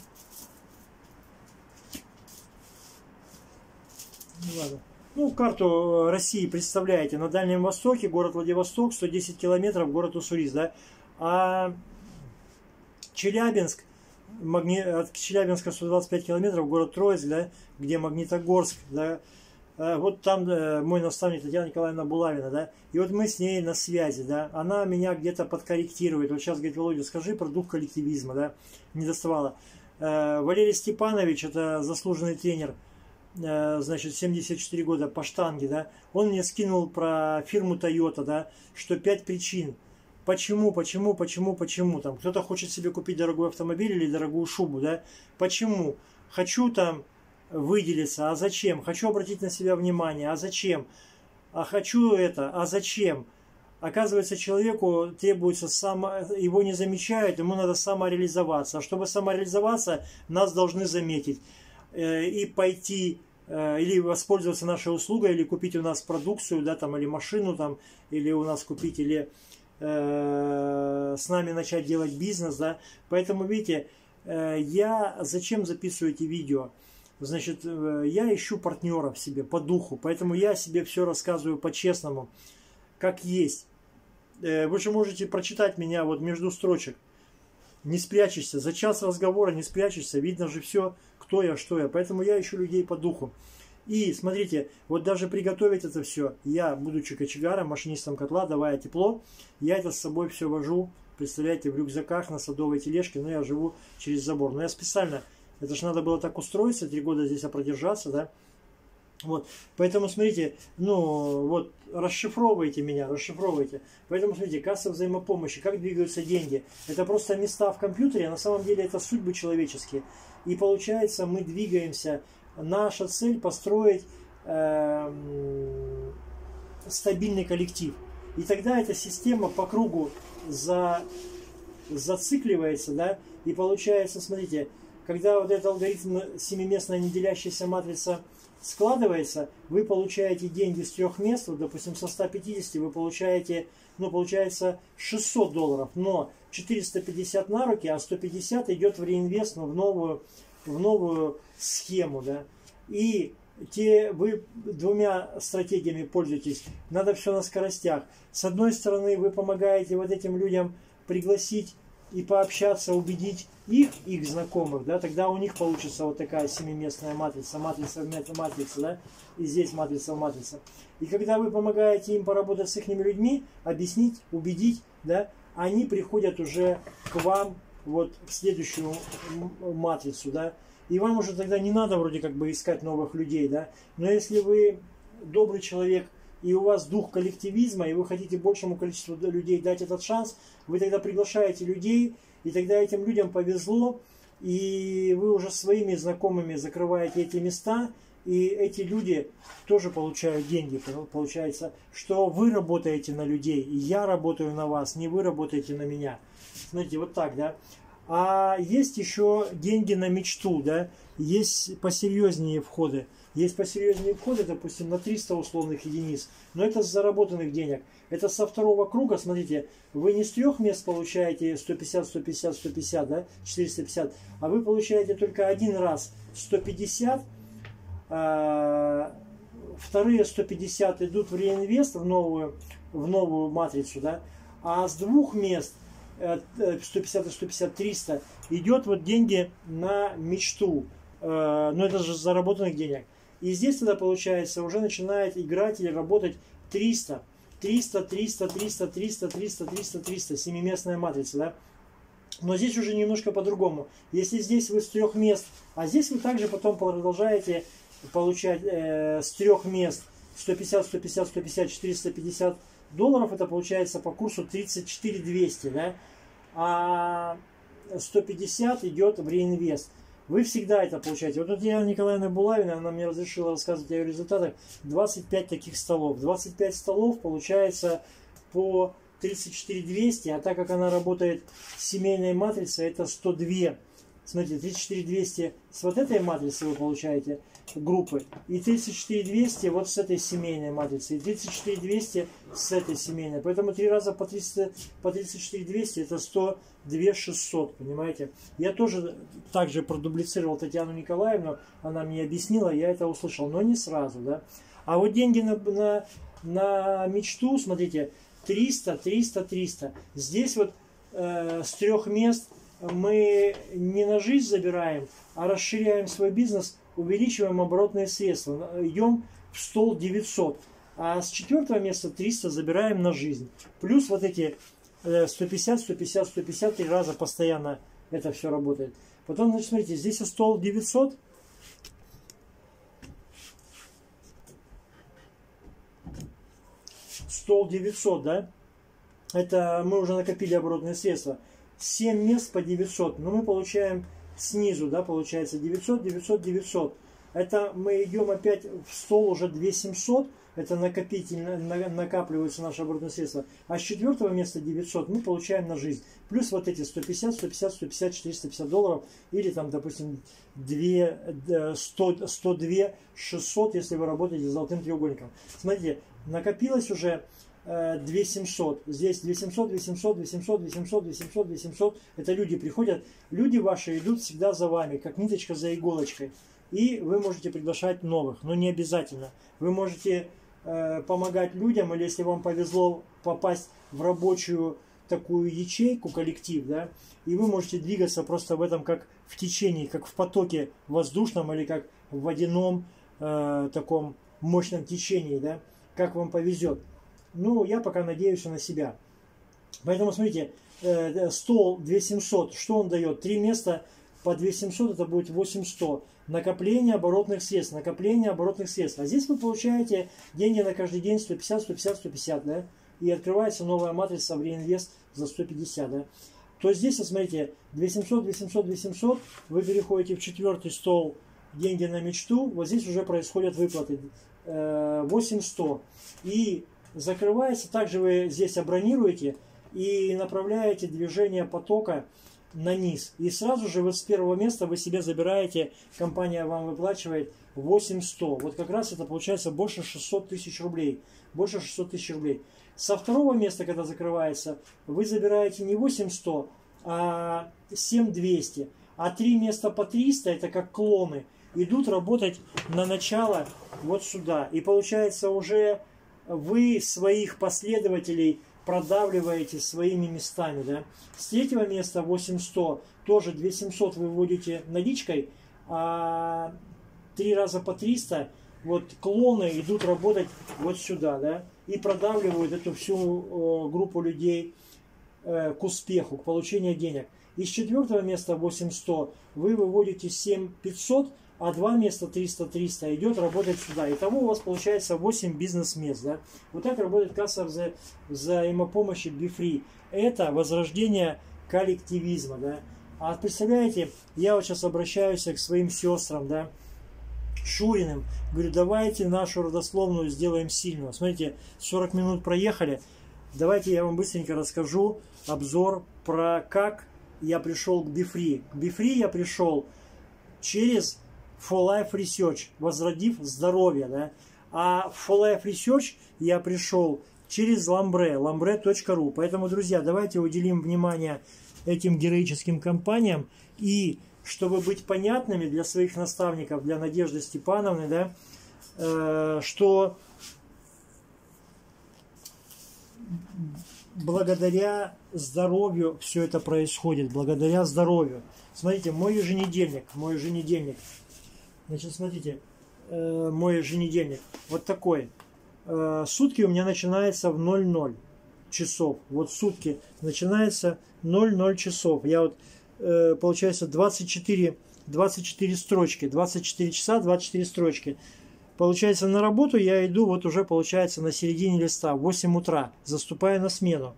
Speaker 1: Ну ладно. Ну, карту России представляете. На Дальнем Востоке, город Владивосток, сто десять километров, город Уссурийск, да. А Челябинск, магни... от Челябинска сто двадцать пять километров, город Троицк, да, где Магнитогорск, да. Вот там мой наставник Татьяна Николаевна Булавина, да. И вот мы с ней на связи, да. Она меня где-то подкорректирует. Вот сейчас говорит: Володя, скажи про дух коллективизма, да. Не доставала. Валерий Степанович, это заслуженный тренер, значит, семьдесят четыре года по штанге, да, он мне скинул про фирму Toyota, да, что пять причин. Почему, почему, почему, почему, там, кто-то хочет себе купить дорогой автомобиль или дорогую шубу, да, почему? Хочу там выделиться, а зачем? Хочу обратить на себя внимание, а зачем? А хочу это, а зачем? Оказывается, человеку требуется само, его не замечают, ему надо самореализоваться. А чтобы самореализоваться, нас должны заметить и пойти или воспользоваться нашей услугой, или купить у нас продукцию, да, там, или машину, там, или у нас купить, или э, с нами начать делать бизнес, да. Поэтому, видите, э, я зачем записываю эти видео? Значит, э, я ищу партнеров себе по духу, поэтому я себе все рассказываю по-честному, как есть. Э, вы же можете прочитать меня вот между строчек. Не спрячешься, за час разговора не спрячешься, видно же все, кто я, что я. Поэтому я ищу людей по духу. И смотрите, вот даже приготовить это все, я, будучи кочегаром, машинистом котла, давая тепло, я это с собой все вожу, представляете, в рюкзаках, на садовой тележке, но я живу через забор. Но я специально, это же надо было так устроиться, три года здесь продержаться, да. Вот, поэтому смотрите, ну вот, расшифровывайте меня, расшифровывайте. Поэтому смотрите, касса взаимопомощи, как двигаются деньги. Это просто места в компьютере, а на самом деле это судьбы человеческие. И получается, мы двигаемся наша цель построить э, стабильный коллектив. И тогда эта система по кругу за, зацикливается, да, и получается, смотрите, когда вот этот алгоритм семиместная неделящаяся матрица складывается, вы получаете деньги с трех мест, вот, допустим, со ста пятидесяти вы получаете, ну, получается шестьсот долларов, но четыреста пятьдесят на руки, а сто пятьдесят идет в реинвест, ну, в новую, в новую схему, да. И те, вы двумя стратегиями пользуетесь, надо все на скоростях. С одной стороны, вы помогаете вот этим людям пригласить и пообщаться, убедить их, их знакомых, да, тогда у них получится вот такая семиместная матрица, матрица в матрице, да, и здесь матрица в матрице. И когда вы помогаете им поработать с их людьми, объяснить, убедить, да, они приходят уже к вам вот в следующую матрицу, да, и вам уже тогда не надо вроде как бы искать новых людей, да, но если вы добрый человек, и у вас дух коллективизма, и вы хотите большему количеству людей дать этот шанс, вы тогда приглашаете людей, и тогда этим людям повезло, и вы уже своими знакомыми закрываете эти места, и эти люди тоже получают деньги. Получается, что вы работаете на людей, и я работаю на вас, не вы работаете на меня. Смотрите, вот так, да. А есть еще деньги на мечту, да, есть посерьезнее входы. Есть посерьезнее входы, допустим, на триста условных единиц, но это с заработанных денег. Это со второго круга, смотрите, вы не с трех мест получаете сто пятьдесят, сто пятьдесят, сто пятьдесят, да, четыреста пятьдесят, а вы получаете только один раз сто пятьдесят, а, вторые сто пятьдесят идут в реинвест, в новую, в новую матрицу, да, а с двух мест сто пятьдесят и сто пятьдесят, триста идет вот деньги на мечту, но это же заработанных денег. И здесь тогда получается уже начинает играть или работать триста, триста, триста, триста, триста, триста, триста, триста, семиместная матрица, да. Но здесь уже немножко по-другому. Если здесь вы с трех мест, а здесь вы также потом продолжаете получать э, с трех мест сто пятьдесят, сто пятьдесят, сто пятьдесят, четыреста пятьдесят долларов, это получается по курсу тридцать четыре двести, да. А сто пятьдесят идет в реинвест. Вы всегда это получаете. Вот Татьяна Николаевна Булавина, она мне разрешила рассказывать о ее результатах. двадцать пять таких столов. двадцать пять столов получается по тридцать четыре двести, а так как она работает с семейной матрицей, это сто два. Смотрите, тридцать четыре двести с вот этой матрицы вы получаете группы, и тридцать четыре двести вот с этой семейной матрицы, и тридцать четыре двести с этой семейной. Поэтому три раза по, тридцать, по тридцать четыре двести это сто два шестьсот, понимаете? Я тоже также продублицировал Татьяну Николаевну, она мне объяснила, я это услышал, но не сразу, да. А вот деньги на, на, на мечту, смотрите, триста, триста, триста. Здесь вот э, с трех мест мы не на жизнь забираем, а расширяем свой бизнес, увеличиваем оборотные средства. Идем в стол девятьсот. А с четвертого места триста забираем на жизнь. Плюс вот эти сто пятьдесят, сто пятьдесят, сто пятьдесят, три раза постоянно это все работает. Потом, значит, смотрите, здесь стол девятьсот. Стол девятьсот, да? Это мы уже накопили оборотные средства. семь мест по девятьсот. Но мы получаем снизу, да, получается девятьсот, девятьсот, девятьсот. Это мы идем опять в стол уже две тысячи семьсот. Это накопительно, накапливаются наши оборотные средства. А с четвертого места девятьсот мы получаем на жизнь. Плюс вот эти сто пятьдесят, сто пятьдесят, сто пятьдесят, четыреста пятьдесят долларов. Или там, допустим, сто, сто два шестьсот, если вы работаете с золотым треугольником. Смотрите, накопилось уже две тысячи семьсот. Здесь две тысячи семьсот, две тысячи семьсот, две тысячи семьсот, две тысячи семьсот, две тысячи семьсот, две тысячи семьсот. Это люди приходят. Люди ваши идут всегда за вами, как ниточка за иголочкой. И вы можете приглашать новых, но не обязательно. Вы можете э, помогать людям, или если вам повезло попасть в рабочую такую ячейку, коллектив, да, и вы можете двигаться просто в этом как в течении, как в потоке воздушном или как в водяном э, таком мощном течении, да, как вам повезет. Ну, я пока надеюсь на себя. Поэтому, смотрите, э, стол две тысячи семьсот, что он дает? Три места по две тысячи семьсот, это будет восемь тысяч сто. Накопление оборотных средств, накопление оборотных средств. А здесь вы получаете деньги на каждый день сто пятьдесят, сто пятьдесят, сто пятьдесят, да? И открывается новая матрица в реинвест за сто пятьдесят, да? То здесь, смотрите, две тысячи семьсот, две тысячи семьсот, две тысячи семьсот, вы переходите в четвертый стол деньги на мечту, вот здесь уже происходят выплаты восемь сто. И закрывается, также вы здесь абронируете и направляете движение потока на низ. И сразу же вот с первого места вы себе забираете, компания вам выплачивает восемь сто. Вот как раз это получается больше шестисот тысяч рублей. Больше шестисот тысяч рублей. Со второго места, когда закрывается, вы забираете не восемь сто, а семь двести. А три места по триста, это как клоны, идут работать на начало вот сюда. И получается уже вы своих последователей продавливаете своими местами. Да? С третьего места восемь сто, тоже две тысячи семьсот вы вводите наличкой, а три раза по триста, вот клоны идут работать вот сюда. Да? И продавливают эту всю э, группу людей э, к успеху, к получению денег. Из четвертого места восемь сто вы выводите семь пятьсот, а два места триста триста идет работать сюда. Итого у вас получается восемь бизнес-мест. Да? Вот так работает касса вза взаимопомощи BeFree. Это возрождение коллективизма. Да? А представляете, я вот сейчас обращаюсь к своим сестрам, да, Шуриным. Говорю, давайте нашу родословную сделаем сильную. Смотрите, сорок минут проехали. Давайте я вам быстренько расскажу обзор про как я пришел к BeFree. К BeFree я пришел через For Life Research, возродив здоровье. Да? А в For Life Research я пришел через ламбре, ламбре точка ру. Поэтому, друзья, давайте уделим внимание этим героическим компаниям. И чтобы быть понятными для своих наставников, для Надежды Степановны, да, э, что благодаря здоровью все это происходит, благодаря здоровью. Смотрите, мой еженедельник, мой еженедельник. Значит, смотрите, э, мой еженедельник вот такой. Э, сутки у меня начинаются в ноль ноль часов. Вот сутки начинается ноль ноль часов. Я вот, э, получается, двадцать четыре, двадцать четыре строчки, двадцать четыре часа, двадцать четыре строчки. Получается, на работу я иду, вот уже получается на середине листа, в восемь утра, заступаю на смену.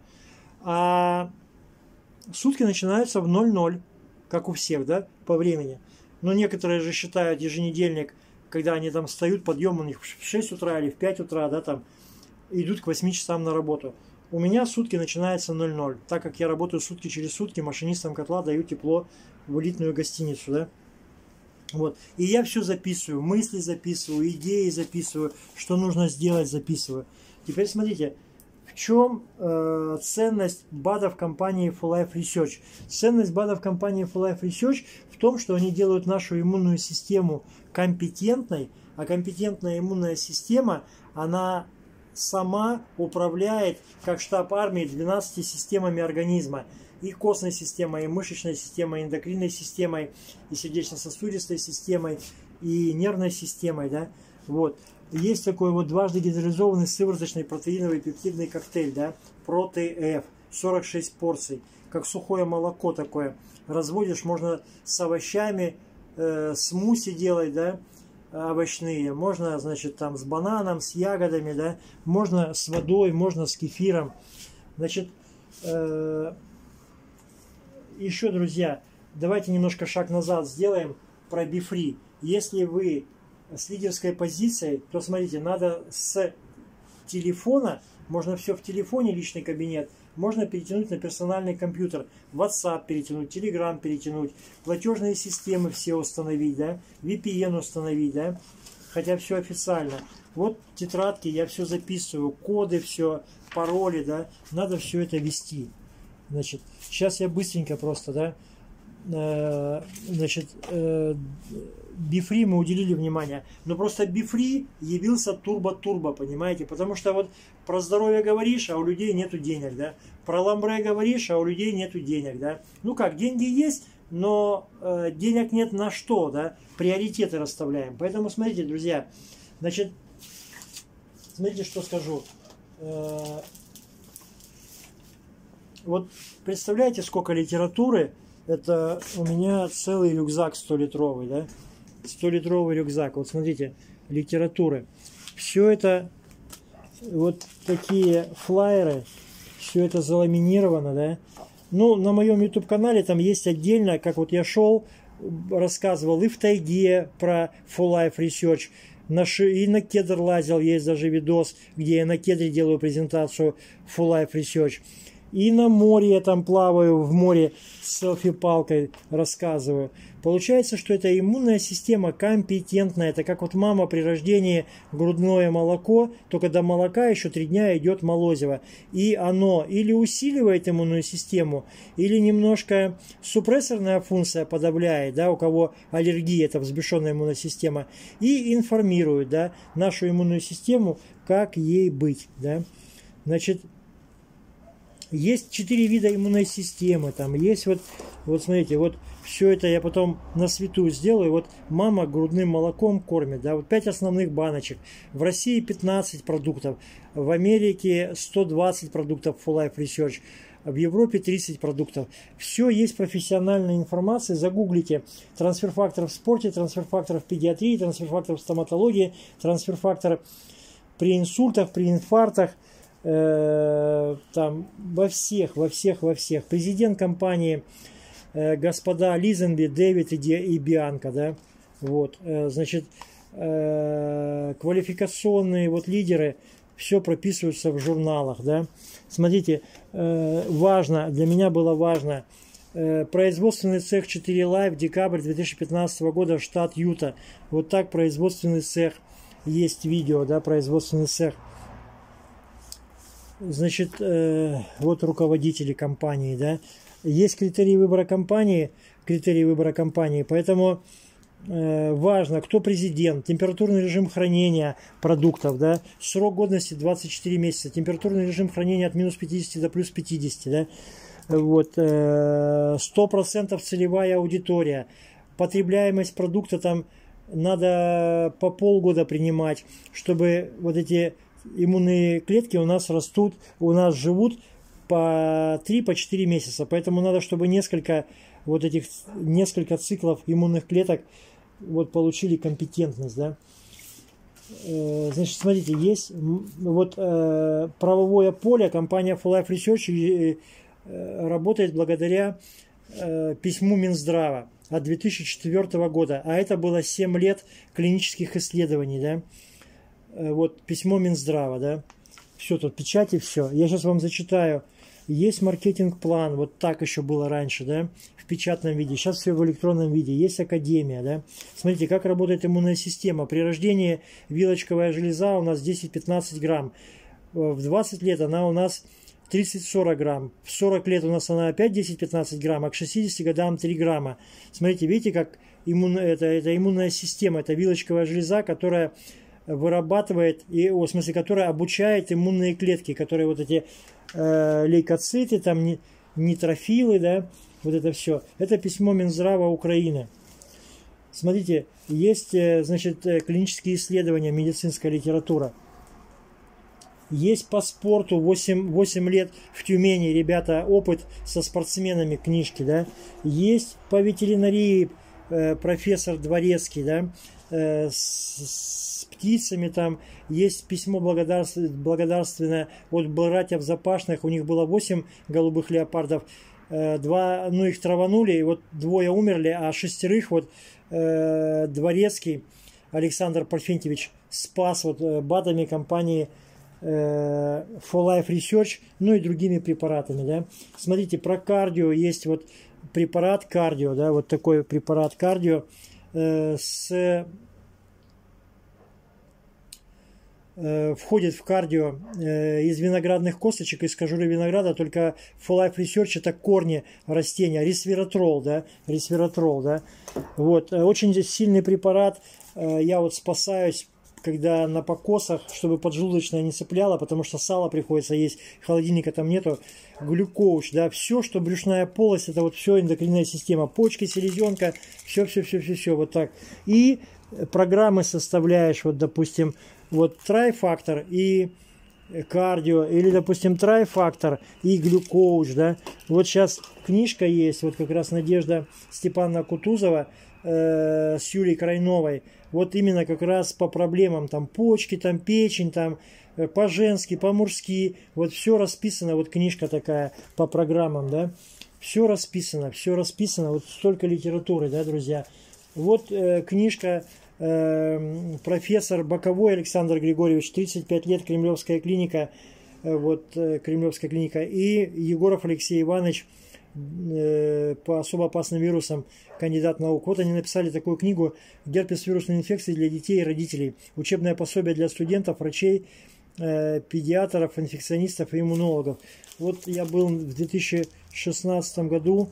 Speaker 1: А сутки начинаются в ноль ноль, как у всех, да, по времени. Но некоторые же считают еженедельник, когда они там встают, подъем у них в шесть утра или в пять утра, да, там, идут к восьми часам на работу. У меня сутки начинаются ноль ноль, так как я работаю сутки через сутки, машинистам котла даю тепло в элитную гостиницу, да. Вот. И я все записываю, мысли записываю, идеи записываю, что нужно сделать, записываю. Теперь смотрите, в чем э, ценность БАДов компании For Life Research? Ценность БАДов компании For Life Research в том, что они делают нашу иммунную систему компетентной, а компетентная иммунная система, она сама управляет, как штаб армии, двенадцатью системами организма. И костной системой, и мышечной системой, и эндокринной системой, и сердечно-сосудистой системой, и нервной системой. Да? Вот. Есть такой вот дважды гидролизованный сывороточный протеиновый пептидный коктейль, да? Проте-Ф, сорок шесть порций, как сухое молоко такое. Разводишь, можно с овощами, э, смуси делать, да? Овощные, можно, значит, там с бананом, с ягодами, да? Можно с водой, можно с кефиром. Значит, э, еще, друзья, давайте немножко шаг назад сделаем про BeFree. Если вы с лидерской позицией, то смотрите, надо с телефона, можно все в телефоне, личный кабинет, можно перетянуть на персональный компьютер, WhatsApp перетянуть, Telegram перетянуть, платежные системы все установить, да, ви пи эн установить, да, хотя все официально. Вот тетрадки, я все записываю, коды, все, пароли, да, надо все это вести. Значит, сейчас я быстренько просто, да, э, значит, э, BeFree мы уделили внимание, но просто BeFree явился турбо-турбо, понимаете, потому что вот про здоровье говоришь, а у людей нету денег, да, про ламбре говоришь, а у людей нету денег, да, ну как, деньги есть, но э, денег нет на что, да, приоритеты расставляем, поэтому смотрите, друзья, значит, смотрите, что скажу. э, Вот представляете, сколько литературы? Это у меня целый рюкзак сто-литровый, да? сто-литровый рюкзак. Вот смотрите, литературы. Все это, вот такие флаеры, все это заламинировано, да? Ну, на моем YouTube канале там есть отдельно, как вот я шел, рассказывал и в тайге про Full Life Research, на ши, и на кедр лазил, есть даже видос, где я на кедре делаю презентацию Full Life Research. И на море я там плаваю, в море с селфи-палкой рассказываю. Получается, что эта иммунная система компетентная. Это как вот мама при рождении грудное молоко, только до молока еще три дня идет молозиво. И оно или усиливает иммунную систему, или немножко супрессорная функция подавляет, да, у кого аллергия, это взбешенная иммунная система, и информирует, да, нашу иммунную систему, как ей быть, да. Значит, есть четыре вида иммунной системы, там есть вот, вот смотрите, вот все это я потом на свету сделаю. Вот мама грудным молоком кормит, да, вот пять основных баночек. В России пятнадцать продуктов, в Америке сто двадцать продуктов Full Life Research, в Европе тридцать продуктов. Все есть профессиональная информация, загуглите трансфер факторов в спорте, трансфер факторов в педиатрии, трансфер факторов в стоматологии, трансфер факторов при инсультах, при инфарктах. Э, там во всех, во всех, во всех. Президент компании э, господа Лизенби, Дэвид и, Ди, и Бианка, да, вот, э, значит, э, квалификационные вот лидеры, все прописываются в журналах, да. Смотрите, э, важно, для меня было важно, э, производственный цех четыре Life, декабрь две тысячи пятнадцатого года, штат Юта. Вот так производственный цех, есть видео, да, производственный цех. Значит, э, вот руководители компании, да. Есть критерии выбора компании, критерии выбора компании, поэтому э, важно, кто президент, температурный режим хранения продуктов, да, срок годности двадцать четыре месяца, температурный режим хранения от минус пятидесяти до плюс пятидесяти, да, вот, э, сто процентов целевая аудитория, потребляемость продукта там надо по полгода принимать, чтобы вот эти иммунные клетки у нас растут, у нас живут по три-четыре месяца. Поэтому надо, чтобы несколько вот этих несколько циклов иммунных клеток вот получили компетентность, да. Значит, смотрите, есть вот правовое поле, компания Full Life Research работает благодаря письму Минздрава от две тысячи четвёртого года, а это было семь лет клинических исследований, да. Вот письмо Минздрава, да, все тут, печати, все. Я сейчас вам зачитаю. Есть маркетинг-план, вот так еще было раньше, да, в печатном виде. Сейчас все в электронном виде. Есть академия, да. Смотрите, как работает иммунная система. При рождении вилочковая железа у нас десять-пятнадцать грамм. В двадцать лет она у нас тридцать-сорок грамм. В сорок лет у нас она опять десять-пятнадцать грамм, а к шестидесяти годам три грамма. Смотрите, видите, как иммун... это, это иммунная система, это вилочковая железа, которая вырабатывает, и, в смысле, которая обучает иммунные клетки, которые вот эти э, лейкоциты, там, не, нейтрофилы, да, вот это все. Это письмо Минздрава Украины. Смотрите, есть, значит, клинические исследования, медицинская литература. Есть по спорту восемь, восемь лет в Тюмени, ребята, опыт со спортсменами, книжки, да. Есть по ветеринарии э, профессор Дворецкий, да, э, с, с птицами там. Есть письмо благодарственное от братьев Запашных, у них было восемь голубых леопардов, э, два, ну их траванули, и вот двое умерли, а шестерых вот э, Дворецкий Александр Парфентьевич спас вот э, БАДами компании Full Life Research, ну и другими препаратами, да. Смотрите, про кардио есть вот препарат кардио, да, вот такой препарат кардио э, с э, входит в кардио э, из виноградных косточек, из кожуры винограда, только Full Life Research это корни растения, ресвератрол, да, ресвератрол, да. Вот, очень сильный препарат, э, я вот спасаюсь, когда на покосах, чтобы поджелудочная не цепляла, потому что сало приходится есть, холодильника там нету, глюкоуч, да, все, что брюшная полость, это вот все эндокринная система, почки, селезенка, все, все, все, все, все, вот так. И программы составляешь, вот, допустим, вот трайфактор и кардио, или, допустим, трайфактор и глюкоуч, да. Вот сейчас книжка есть, вот как раз Надежда Степановна Кутузова э, с Юлией Крайновой, вот именно как раз по проблемам, там, почки, там, печень, там, по-женски, по-мужски, вот все расписано, вот книжка такая по программам, да. Все расписано, все расписано. Вот столько литературы, да, друзья. Вот э, книжка э, профессор Боковой Александр Григорьевич, тридцать пять лет, Кремлевская клиника, э, вот э, Кремлевская клиника, и Егоров Алексей Иванович, э, по особо опасным вирусам, кандидат наук. Вот они написали такую книгу «Герпес вирусной инфекции для детей и родителей». Учебное пособие для студентов, врачей, э, педиатров, инфекционистов и иммунологов. Вот я был в две тысячи шестнадцатом году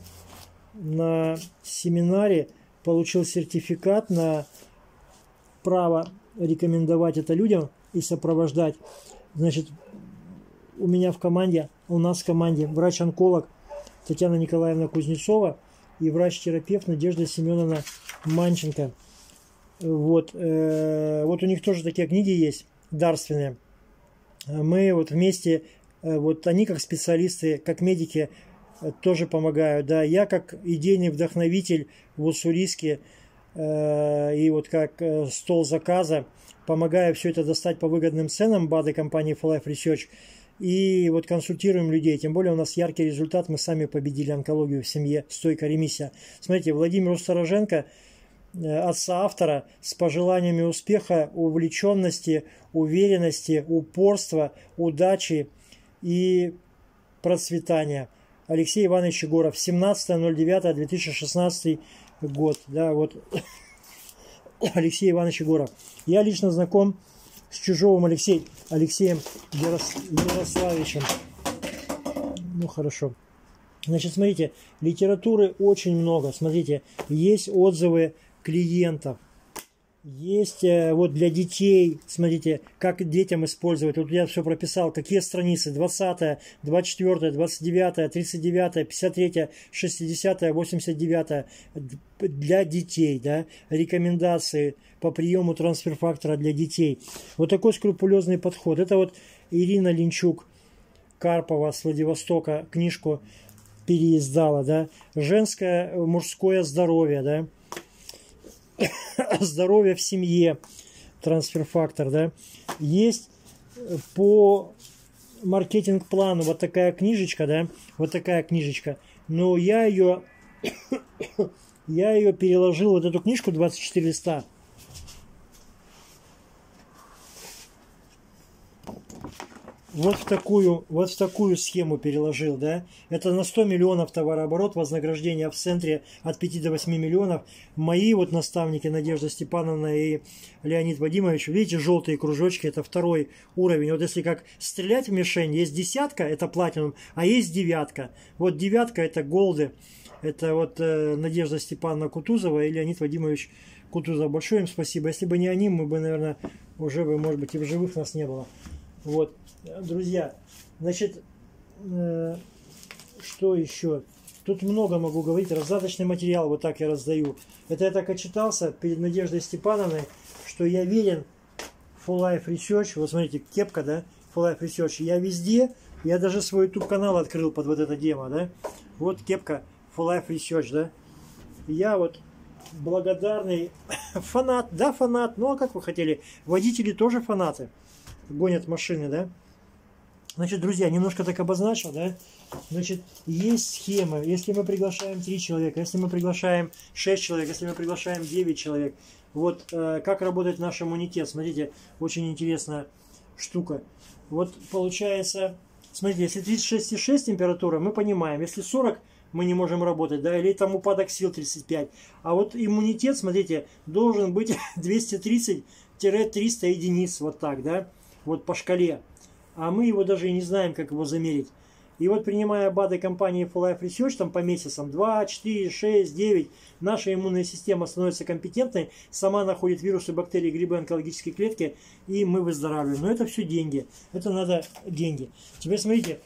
Speaker 1: на семинаре, получил сертификат на право рекомендовать это людям и сопровождать. Значит, у меня в команде, у нас в команде врач-онколог Татьяна Николаевна Кузнецова и врач-терапевт Надежда Семеновна Манченко. Вот, э, вот у них тоже такие книги есть, дарственные. Мы вот вместе, э, вот они как специалисты, как медики, э, тоже помогают. Да. Я как идейный вдохновитель в Уссурийске э, и вот как э, стол заказа помогаю все это достать по выгодным ценам БАДы компании For Life Research. И вот консультируем людей. Тем более у нас яркий результат. Мы сами победили онкологию в семье. Стойкая ремиссия. Смотрите, Владимир Стороженко, отца автора, с пожеланиями успеха, увлеченности, уверенности, упорства, удачи и процветания. Алексей Иванович Егоров. семнадцатое ноль девятое две тысячи шестнадцатый год. Да, вот Алексей Иванович Егоров. Я лично знаком с Чужовым Алексей, Алексеем Ярос, Ярославичем. Ну, хорошо. Значит, смотрите, литературы очень много. Смотрите, есть отзывы клиентов. Есть э, вот для детей, смотрите, как детям использовать. Вот я все прописал, какие страницы. двадцатая, двадцать четвёртая, двадцать девятая, тридцать девятая, пятьдесят третья, шестидесятая, восемьдесят девятая. Для детей, да, рекомендации по приему трансфер-фактора для детей. Вот такой скрупулезный подход. Это вот Ирина Линчук Карпова с Владивостока книжку переиздала, да. Женское, мужское здоровье, да. Здоровье в семье, трансфер-фактор, да. Есть по маркетинг-плану вот такая книжечка, да, вот такая книжечка. Но я ее, я ее переложил, вот эту книжку, двадцать четыре листа. Вот в такую, вот в такую схему переложил, да. Это на сто миллионов товарооборот, вознаграждение в центре от пяти до восьми миллионов. Мои вот наставники Надежда Степановна и Леонид Вадимович, видите, желтые кружочки, это второй уровень. Вот если как стрелять в мишень, есть десятка, это платинум, а есть девятка. Вот девятка это голды, это вот э, Надежда Степановна Кутузова и Леонид Вадимович Кутузов. Большое им спасибо. Если бы не они, мы бы, наверное, уже бы, может быть, и в живых нас не было. Вот, друзья, значит, э, что еще? Тут много могу говорить. Раздаточный материал вот так я раздаю. Это я так отчитался перед Надеждой Степановной, что я верен For Life Research. Вот смотрите, кепка, да, For Life Research. Я везде, я даже свой YouTube-канал открыл под вот это демо, да. Вот кепка For Life Research, да. Я вот благодарный фанат, да, фанат. Ну, а как вы хотели? Водители тоже фанаты. Гонят машины, да. Значит, друзья, немножко так обозначил, да. Значит, есть схема. Если мы приглашаем три человека, если мы приглашаем шесть человек, если мы приглашаем девять человек, вот э, как работает наш иммунитет. Смотрите, очень интересная штука. Вот получается, смотрите, если тридцать шесть и шесть температура, мы понимаем. Если сорок, мы не можем работать, да, или там упадок сил тридцать пять. А вот иммунитет, смотрите, должен быть двести тридцать — триста единиц, вот так, да. Вот по шкале, а мы его даже и не знаем, как его замерить. И вот принимая БАДы компании For Life Research там по месяцам два, четыре, шесть, девять, наша иммунная система становится компетентной, сама находит вирусы, бактерии, грибы, онкологические клетки, и мы выздоравливаем. Но это все деньги, это надо деньги. Теперь смотрите,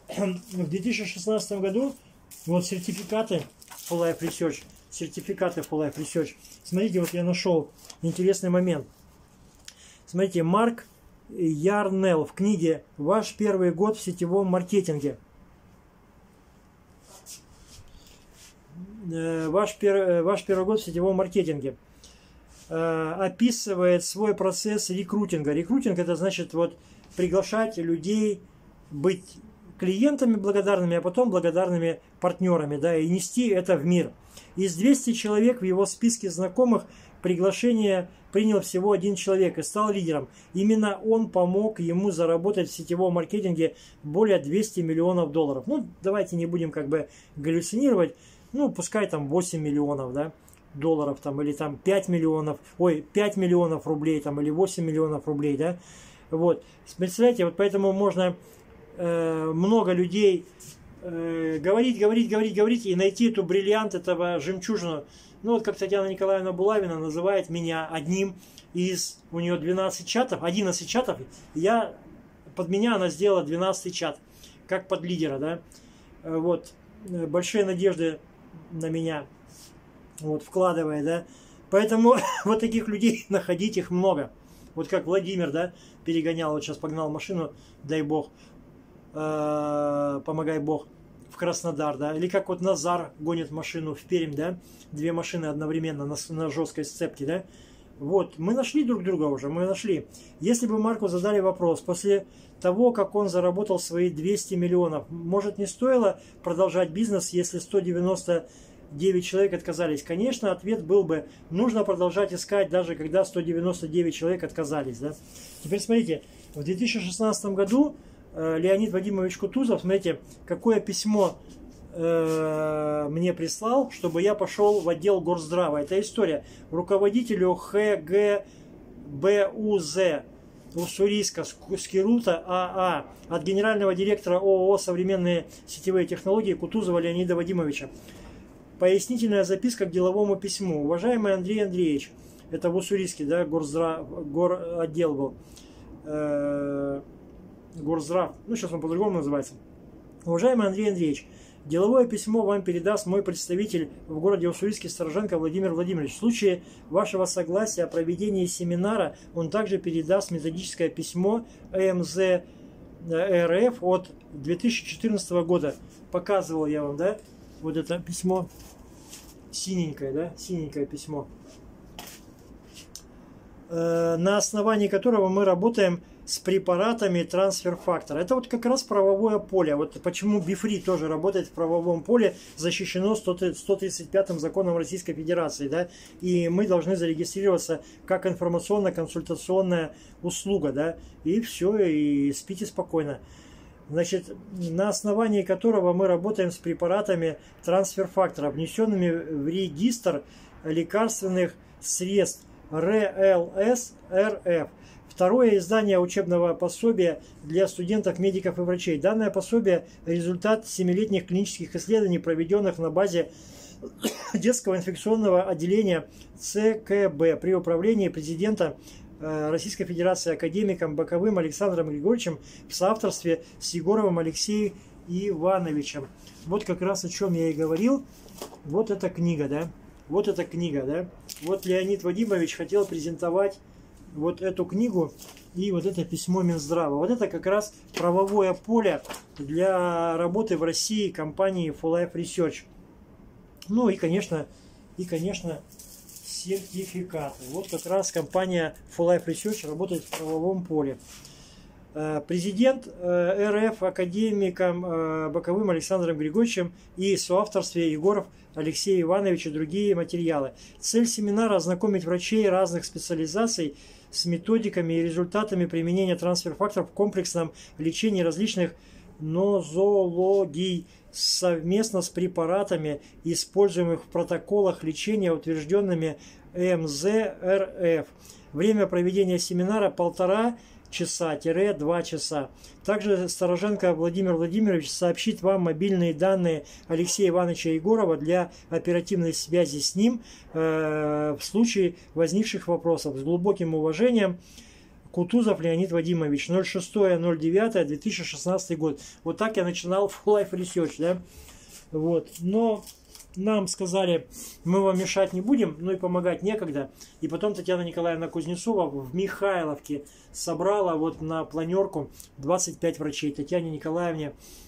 Speaker 1: в две тысячи шестнадцатом году вот сертификаты For Life Research, сертификаты For Life Research. Смотрите, вот я нашел интересный момент. Смотрите, Марк Ярнелл в книге «Ваш первый год в сетевом маркетинге». Ваш, пер... Ваш первый год в сетевом маркетинге. Описывает свой процесс рекрутинга. Рекрутинг — это значит вот приглашать людей, быть клиентами благодарными, а потом благодарными партнерами, да, и нести это в мир. Из двухсот человек в его списке знакомых приглашение принял всего один человек и стал лидером. Именно он помог ему заработать в сетевом маркетинге более двухсот миллионов долларов. Ну, давайте не будем как бы галлюцинировать. Ну, пускай там восемь миллионов, да, долларов, там, или там пять миллионов, ой, пять миллионов рублей, там, или восемь миллионов рублей, да. Вот. Представляете, вот поэтому можно э, много людей э, говорить, говорить, говорить, говорить и найти эту бриллиант, этого жемчужину. Ну, вот как Татьяна Николаевна Булавина называет меня одним из, у нее двенадцать чатов, одиннадцать чатов, я, под меня она сделала двенадцатый чат, как под лидера, да. Вот. Большие надежды на меня, вот, вкладывая, да. Поэтому вот таких людей находить их много. Вот как Владимир, да, перегонял, вот сейчас погнал машину, дай бог, э, помогай бог, в Краснодар, да. Или как вот Назар гонит машину в Пермь, да. Две машины одновременно на, на жесткой сцепке, да. Вот, мы нашли друг друга уже, мы нашли. Если бы Марку задали вопрос, после того, как он заработал свои двести миллионов, может, не стоило продолжать бизнес, если сто девяносто девять человек отказались? Конечно, ответ был бы, нужно продолжать искать, даже когда сто девяносто девять человек отказались, да. Теперь смотрите, в две тысячи шестнадцатом году э, Леонид Вадимович Кутузов, смотрите, какое письмо э, мне прислал, чтобы я пошел в отдел Горздрава. Это история. Руководителю Х Г Б У З Уссурийска Скирута АА от генерального директора ООО «Современные сетевые технологии» Кутузова Леонида Вадимовича. Пояснительная записка к деловому письму. Уважаемый Андрей Андреевич, это в Уссурийске, да, горздрав, гор отдел был, э, горздрав, ну сейчас он по-другому называется. Уважаемый Андрей Андреевич, деловое письмо вам передаст мой представитель в городе Уссурийске Стороженко Владимир Владимирович. В случае вашего согласия о проведении семинара он также передаст методическое письмо ЭМЗ РФ от две тысячи четырнадцатого года. Показывал я вам, да, вот это письмо, синенькое, да, синенькое письмо, э, на основании которого мы работаем с препаратами трансфер-фактора. Это вот как раз правовое поле. Вот почему Бифри тоже работает в правовом поле, защищено сто тридцать пятым законом Российской Федерации, да, и мы должны зарегистрироваться как информационно-консультационная услуга, да, и все, и спите спокойно. Значит, на основании которого мы работаем с препаратами трансфер-фактора, внесенными в регистр лекарственных средств Р Л С Р Ф. Второе издание учебного пособия для студентов, медиков и врачей. Данное пособие – результат семилетних клинических исследований, проведенных на базе детского инфекционного отделения Ц К Б при управлении президента Российской Федерации академиком Боковым Александром Григорьевичем в соавторстве с Егоровым Алексеем Ивановичем. Вот как раз о чем я и говорил. Вот эта книга, да. Вот эта книга, да. Вот Леонид Вадимович хотел презентовать вот эту книгу и вот это письмо Минздрава. Вот это как раз правовое поле для работы в России компании Full Life Research. Ну и, конечно, и, конечно, сертификаты. Вот как раз компания Full Life Research работает в правовом поле. Президент Р Ф академиком Боковым Александром Григорьевичем и в соавторстве Егоров Алексей Иванович и другие материалы. Цель семинара – ознакомить врачей разных специализаций с методиками и результатами применения трансфер-факторов в комплексном лечении различных нозологий совместно с препаратами, используемых в протоколах лечения, утвержденными М З Р Ф. Время проведения семинара полтора часа-два часа. Также Стороженко Владимир Владимирович сообщит вам мобильные данные Алексея Ивановича Егорова для оперативной связи с ним э, в случае возникших вопросов. С глубоким уважением, Кутузов Леонид Вадимович, ноль шестое ноль девятое две тысячи шестнадцатый год. Вот так я начинал Full Life Research, да. Вот. Но нам сказали, мы вам мешать не будем, но и помогать некогда. И потом Татьяна Николаевна Кузнецова в Михайловке собрала вот на планерку двадцать пять врачей. Татьяне Николаевне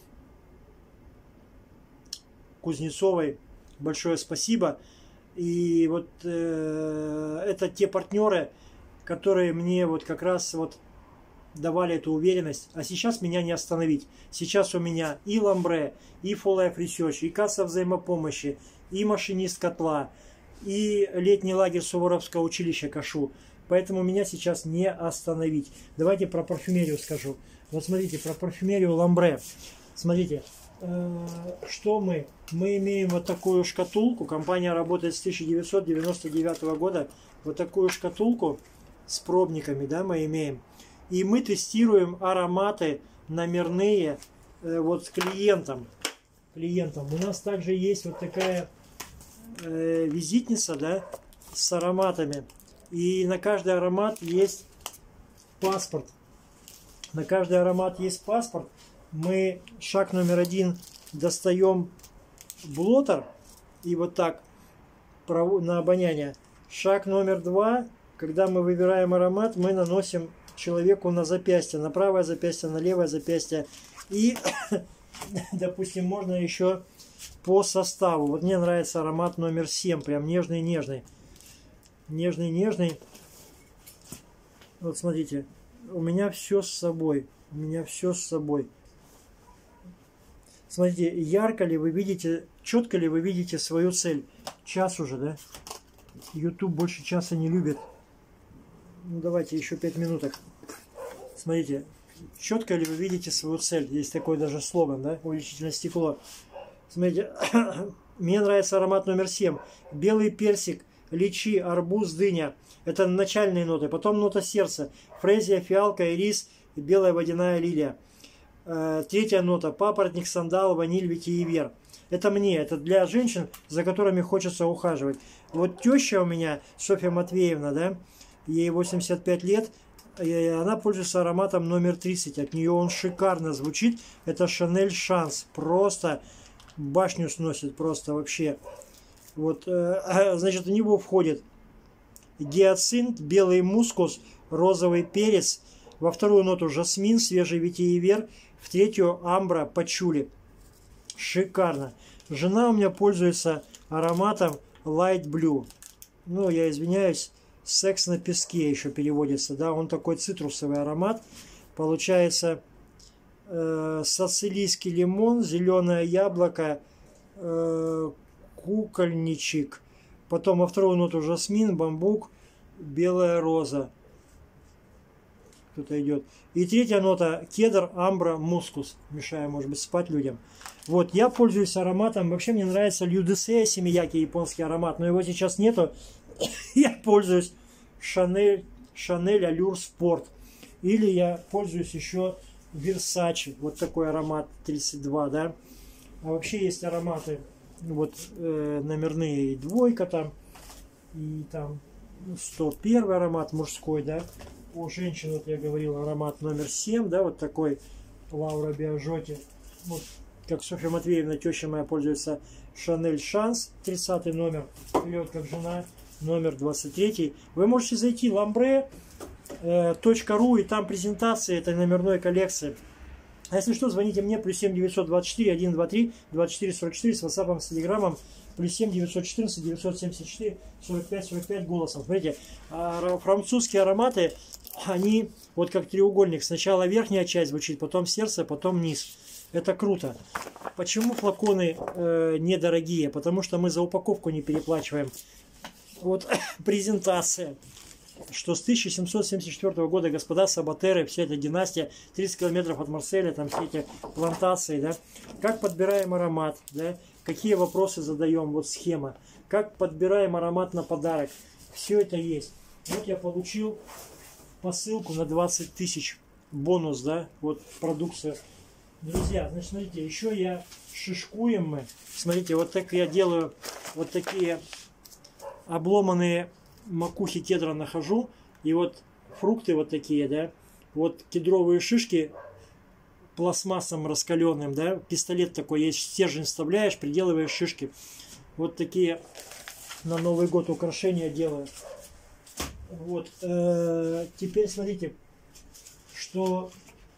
Speaker 1: Кузнецовой большое спасибо. И вот э, это те партнеры, которые мне вот как раз вот давали эту уверенность, а сейчас меня не остановить. Сейчас у меня и ламбре, и Full Life Research, и касса взаимопомощи, и машинист котла, и летний лагерь Суворовского училища Кашу. Поэтому меня сейчас не остановить. Давайте про парфюмерию скажу. Вот смотрите, про парфюмерию ламбре. Смотрите, э, что мы? Мы имеем вот такую шкатулку. Компания работает с тысяча девятьсот девяносто девятого года. Вот такую шкатулку с пробниками, да, мы имеем. И мы тестируем ароматы номерные э, вот с клиентом. клиентом. У нас также есть вот такая э, визитница, да, с ароматами. И на каждый аромат есть паспорт. На каждый аромат есть паспорт. Мы, шаг номер один, достаем блотер и вот так на обоняние. Шаг номер два, когда мы выбираем аромат, мы наносим человеку на запястье, на правое запястье, на левое запястье. И, допустим, можно еще по составу. Вот мне нравится аромат номер семь, прям нежный-нежный. Нежный-нежный. Вот смотрите, у меня все с собой. У меня все с собой. Смотрите, ярко ли вы видите, четко ли вы видите свою цель. Час уже, да? YouTube больше часа не любит. Ну, давайте еще пять минуток. Смотрите, четко ли вы видите свою цель. Есть такой даже слоган, да? Увеличительное стекло. Смотрите, мне нравится аромат номер семь. Белый персик, личи, арбуз, дыня. Это начальные ноты. Потом нота сердца. Фрезия, фиалка, ирис, белая водяная лилия. Третья нота. Папоротник, сандал, ваниль, ветиевер. Это мне, это для женщин, за которыми хочется ухаживать. Вот теща у меня, Софья Матвеевна, да, ей восемьдесят пять лет, и она пользуется ароматом номер тридцать. От нее он шикарно звучит. Это Шанель Шанс. Просто башню сносит, просто вообще. Вот, значит, в него входит гиацинт, белый мускус, розовый перец. Во вторую ноту жасмин, свежий ветиевер. В третью амбра, пачули. Шикарно. Жена у меня пользуется ароматом Light Blue. Ну, я извиняюсь, секс на песке еще переводится. Да, он такой цитрусовый аромат. Получается э, сицилийский лимон, зеленое яблоко, э, кукольничек. Потом во вторую ноту жасмин, бамбук, белая роза. Кто-то идет. И третья нота кедр, амбра, мускус. Мешая, может быть, спать людям. Вот, я пользуюсь ароматом. Вообще мне нравится Людесе Семияки, японский аромат, но его сейчас нету. Я пользуюсь Шанель, Шанель Allure Sport. Или я пользуюсь еще Versace. Вот такой аромат тридцать два, да. А вообще есть ароматы, вот э, номерные, и двойка там, и там сто первый аромат мужской, да. У женщин, вот я говорил, аромат номер семь, да, вот такой Лаура Биажоти. Вот, как Софья Матвеевна, теща моя, пользуется Шанель Шанс, тридцатый номер. Или вот как жена, номер двадцать три. Вы можете зайти ламбре точка ру, и там презентация этой номерной коллекции. А если что, звоните мне, плюс семь девятьсот двадцать четыре сто двадцать три двадцать четыре сорок четыре с WhatsApp, с телеграммом, плюс семь девятьсот четырнадцать девятьсот семьдесят четыре сорок пять сорок пять голосом. Смотрите, французские ароматы, они вот как треугольник. Сначала верхняя часть звучит, потом сердце, потом низ. Это круто. Почему флаконы э, недорогие? Потому что мы за упаковку не переплачиваем. Вот презентация. Что с тысяча семьсот семьдесят четвёртого года господа Сабатеры, вся эта династия, тридцать километров от Марселя, там все эти плантации, да. Как подбираем аромат, да. Какие вопросы задаем, вот схема. Как подбираем аромат на подарок. Все это есть. Вот я получил посылку на двадцать тысяч. Бонус, да, вот продукция. Друзья, значит, смотрите, еще я шишкуем мы. Смотрите, вот так я делаю вот такие обломанные макухи кедра нахожу. И вот фрукты вот такие, да. Вот кедровые шишки пластмассом раскаленным, да. Пистолет такой есть, стержень вставляешь, приделываешь шишки. Вот такие на Новый год украшения делаю. Вот. Теперь смотрите, что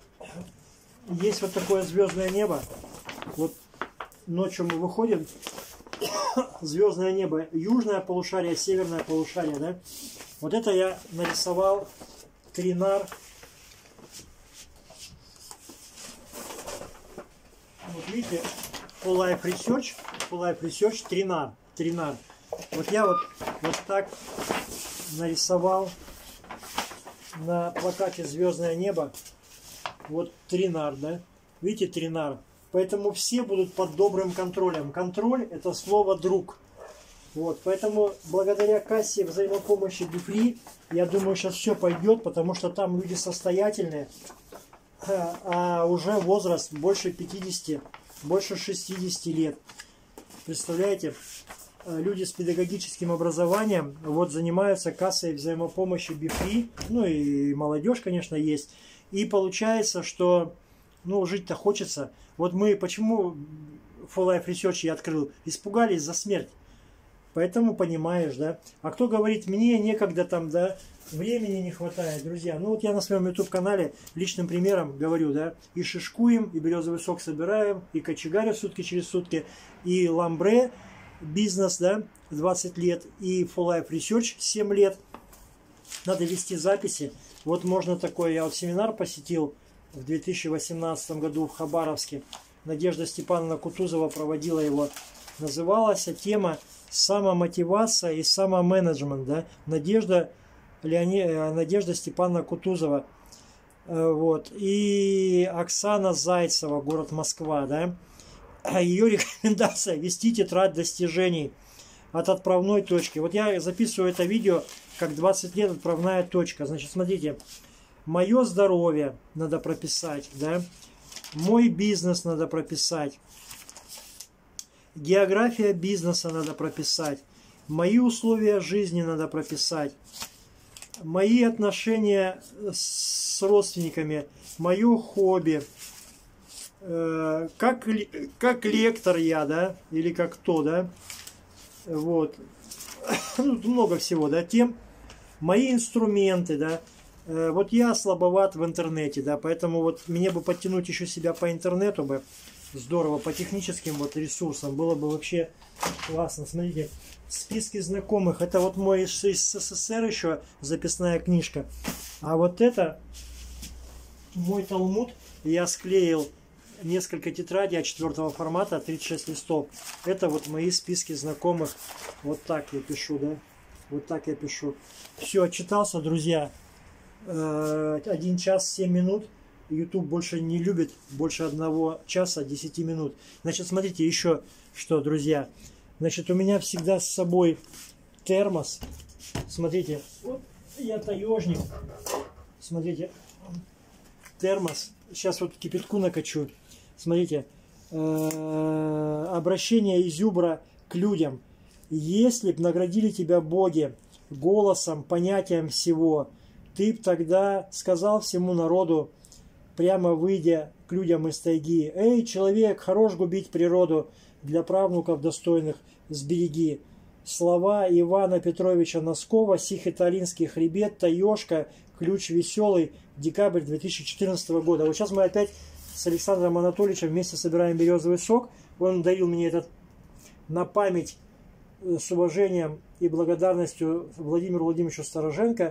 Speaker 1: есть вот такое звездное небо. Вот ночью мы выходим. Звездное небо. Южное полушарие, северное полушарие, да. Вот это я нарисовал Кринар Вот видите, Full Life Research, Full Life Research Тринар, Тринар. Вот я вот, вот так нарисовал на плакате «Звездное небо». Вот Тринар, да? Видите, Тринар. Поэтому все будут под добрым контролем. Контроль – это слово «друг». Вот, поэтому благодаря кассе взаимопомощи Бифри, я думаю, сейчас все пойдет, потому что там люди состоятельные, а уже возраст больше пятидесяти, больше шестидесяти лет. Представляете, люди с педагогическим образованием вот занимаются кассой взаимопомощи Бифри, ну и молодежь, конечно, есть. И получается, что ну, жить-то хочется. Вот мы, почему Full Life Research я открыл? Испугались за смерть. Поэтому понимаешь, да. А кто говорит, мне некогда там, да, времени не хватает, друзья. Ну вот я на своем YouTube-канале личным примером говорю, да, и шишкуем, и березовый сок собираем, и кочегарю сутки через сутки, и ламбре бизнес, да, двадцать лет, и Full Life Research семь лет. Надо вести записи. Вот можно такое, я вот семинар посетил в две тысячи восемнадцатом году в Хабаровске. Надежда Степановна Кутузова проводила его. Называлась тема «Самомотивация и самоменеджмент». Да? Надежда, Леони... Надежда Степановна Кутузова. Вот. И Оксана Зайцева, город Москва. Да? Ее рекомендация – вести тетрадь достижений от отправной точки. Вот я записываю это видео как двадцать лет отправная точка. Значит, смотрите. Мое здоровье надо прописать. Да? Мой бизнес надо прописать. География бизнеса надо прописать. Мои условия жизни надо прописать. Мои отношения с родственниками. Мое хобби. Э, как, как лектор я, да? Или как кто, да? Вот. Ну, много всего, да? Тем. Мои инструменты, да? Э, вот я слабоват в интернете, да? Поэтому вот мне бы подтянуть еще себя по интернету бы. Здорово, по техническим вот ресурсам было бы вообще классно. Смотрите, списки знакомых. Это вот мой из СССР еще записная книжка. А вот это мой Талмуд. Я склеил несколько тетрадей четвертого формата, тридцать шесть листов. Это вот мои списки знакомых. Вот так я пишу, да? Вот так я пишу. Все, отчитался, друзья. Один час семь минут. YouTube больше не любит больше одного часа десяти минут. Значит, смотрите еще что, друзья. Значит, у меня всегда с собой термос. Смотрите, вот я таежник. Смотрите, термос. Сейчас вот кипятку накачу. Смотрите, обращение изюбра к людям. Если б наградили тебя боги голосом, понятием всего, ты б тогда сказал всему народу, прямо выйдя к людям из тайги: «Эй, человек, хорош губить природу, для правнуков достойных сбереги». Слова Ивана Петровича Носкова, Сихоталинский хребет, Таежка, ключ веселый, декабрь две тысячи четырнадцатого года. Вот сейчас мы опять с Александром Анатольевичем вместе собираем березовый сок. Он дарил мне этот на память с уважением и благодарностью Владимиру Владимировичу Стороженко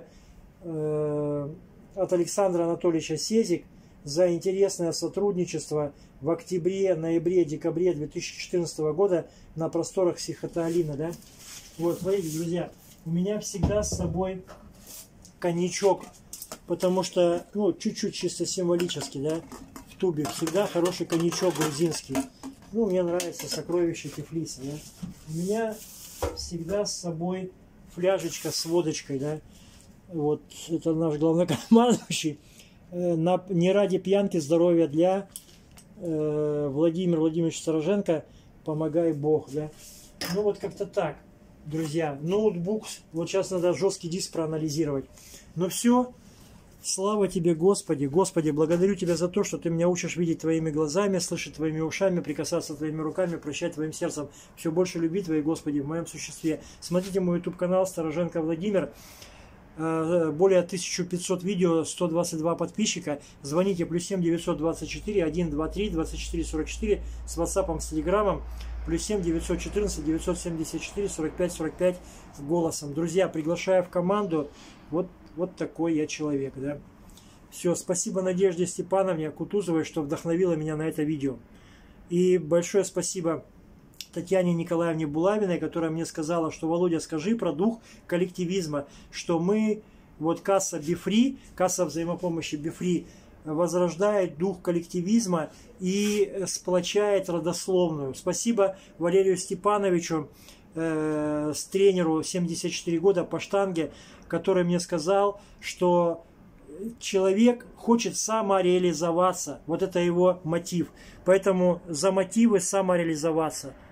Speaker 1: э, от Александра Анатольевича Сезик за интересное сотрудничество в октябре, ноябре, декабре две тысячи четырнадцатого года на просторах Сихоталина, да? Вот, смотрите, друзья, у меня всегда с собой коньячок, потому что, ну, чуть-чуть чисто символически, да, в тубе всегда хороший коньячок грузинский. Ну, мне нравится сокровище Тифлиса, да? У меня всегда с собой фляжечка с водочкой, да? Вот, это наш главнокомандующий. На, не ради пьянки, здоровья для э, Владимира Владимировича Стороженко, помогай Бог, да. Ну вот как-то так, друзья. Ноутбук, вот сейчас надо жесткий диск проанализировать. Но все, слава тебе, Господи. Господи, благодарю тебя за то, что ты меня учишь видеть твоими глазами, слышать твоими ушами, прикасаться твоими руками, прощать твоим сердцем. Все больше любви твоей, Господи, в моем существе. Смотрите мой YouTube канал Стороженко Владимир. Более тысяча пятьсот видео, сто двадцать два подписчика. Звоните плюс семь девятьсот двадцать четыре сто двадцать три двадцать четыре сорок четыре с WhatsApp, с Телеграмом. Плюс семь девятьсот четырнадцать девятьсот семьдесят четыре сорок пять сорок пять голосом. Друзья, приглашаю в команду. Вот, вот такой я человек, да. Все, спасибо Надежде Степановне Кутузовой, что вдохновила меня на это видео. И большое спасибо Татьяне Николаевне Булавиной, которая мне сказала, что Володя, скажи про дух коллективизма, что мы, вот касса Бифри, касса взаимопомощи Бифри, возрождает дух коллективизма и сплочает родословную. Спасибо Валерию Степановичу, э, с тренеру семьдесят четыре года по штанге, который мне сказал, что человек хочет самореализоваться. Вот это его мотив. Поэтому за мотивы самореализоваться.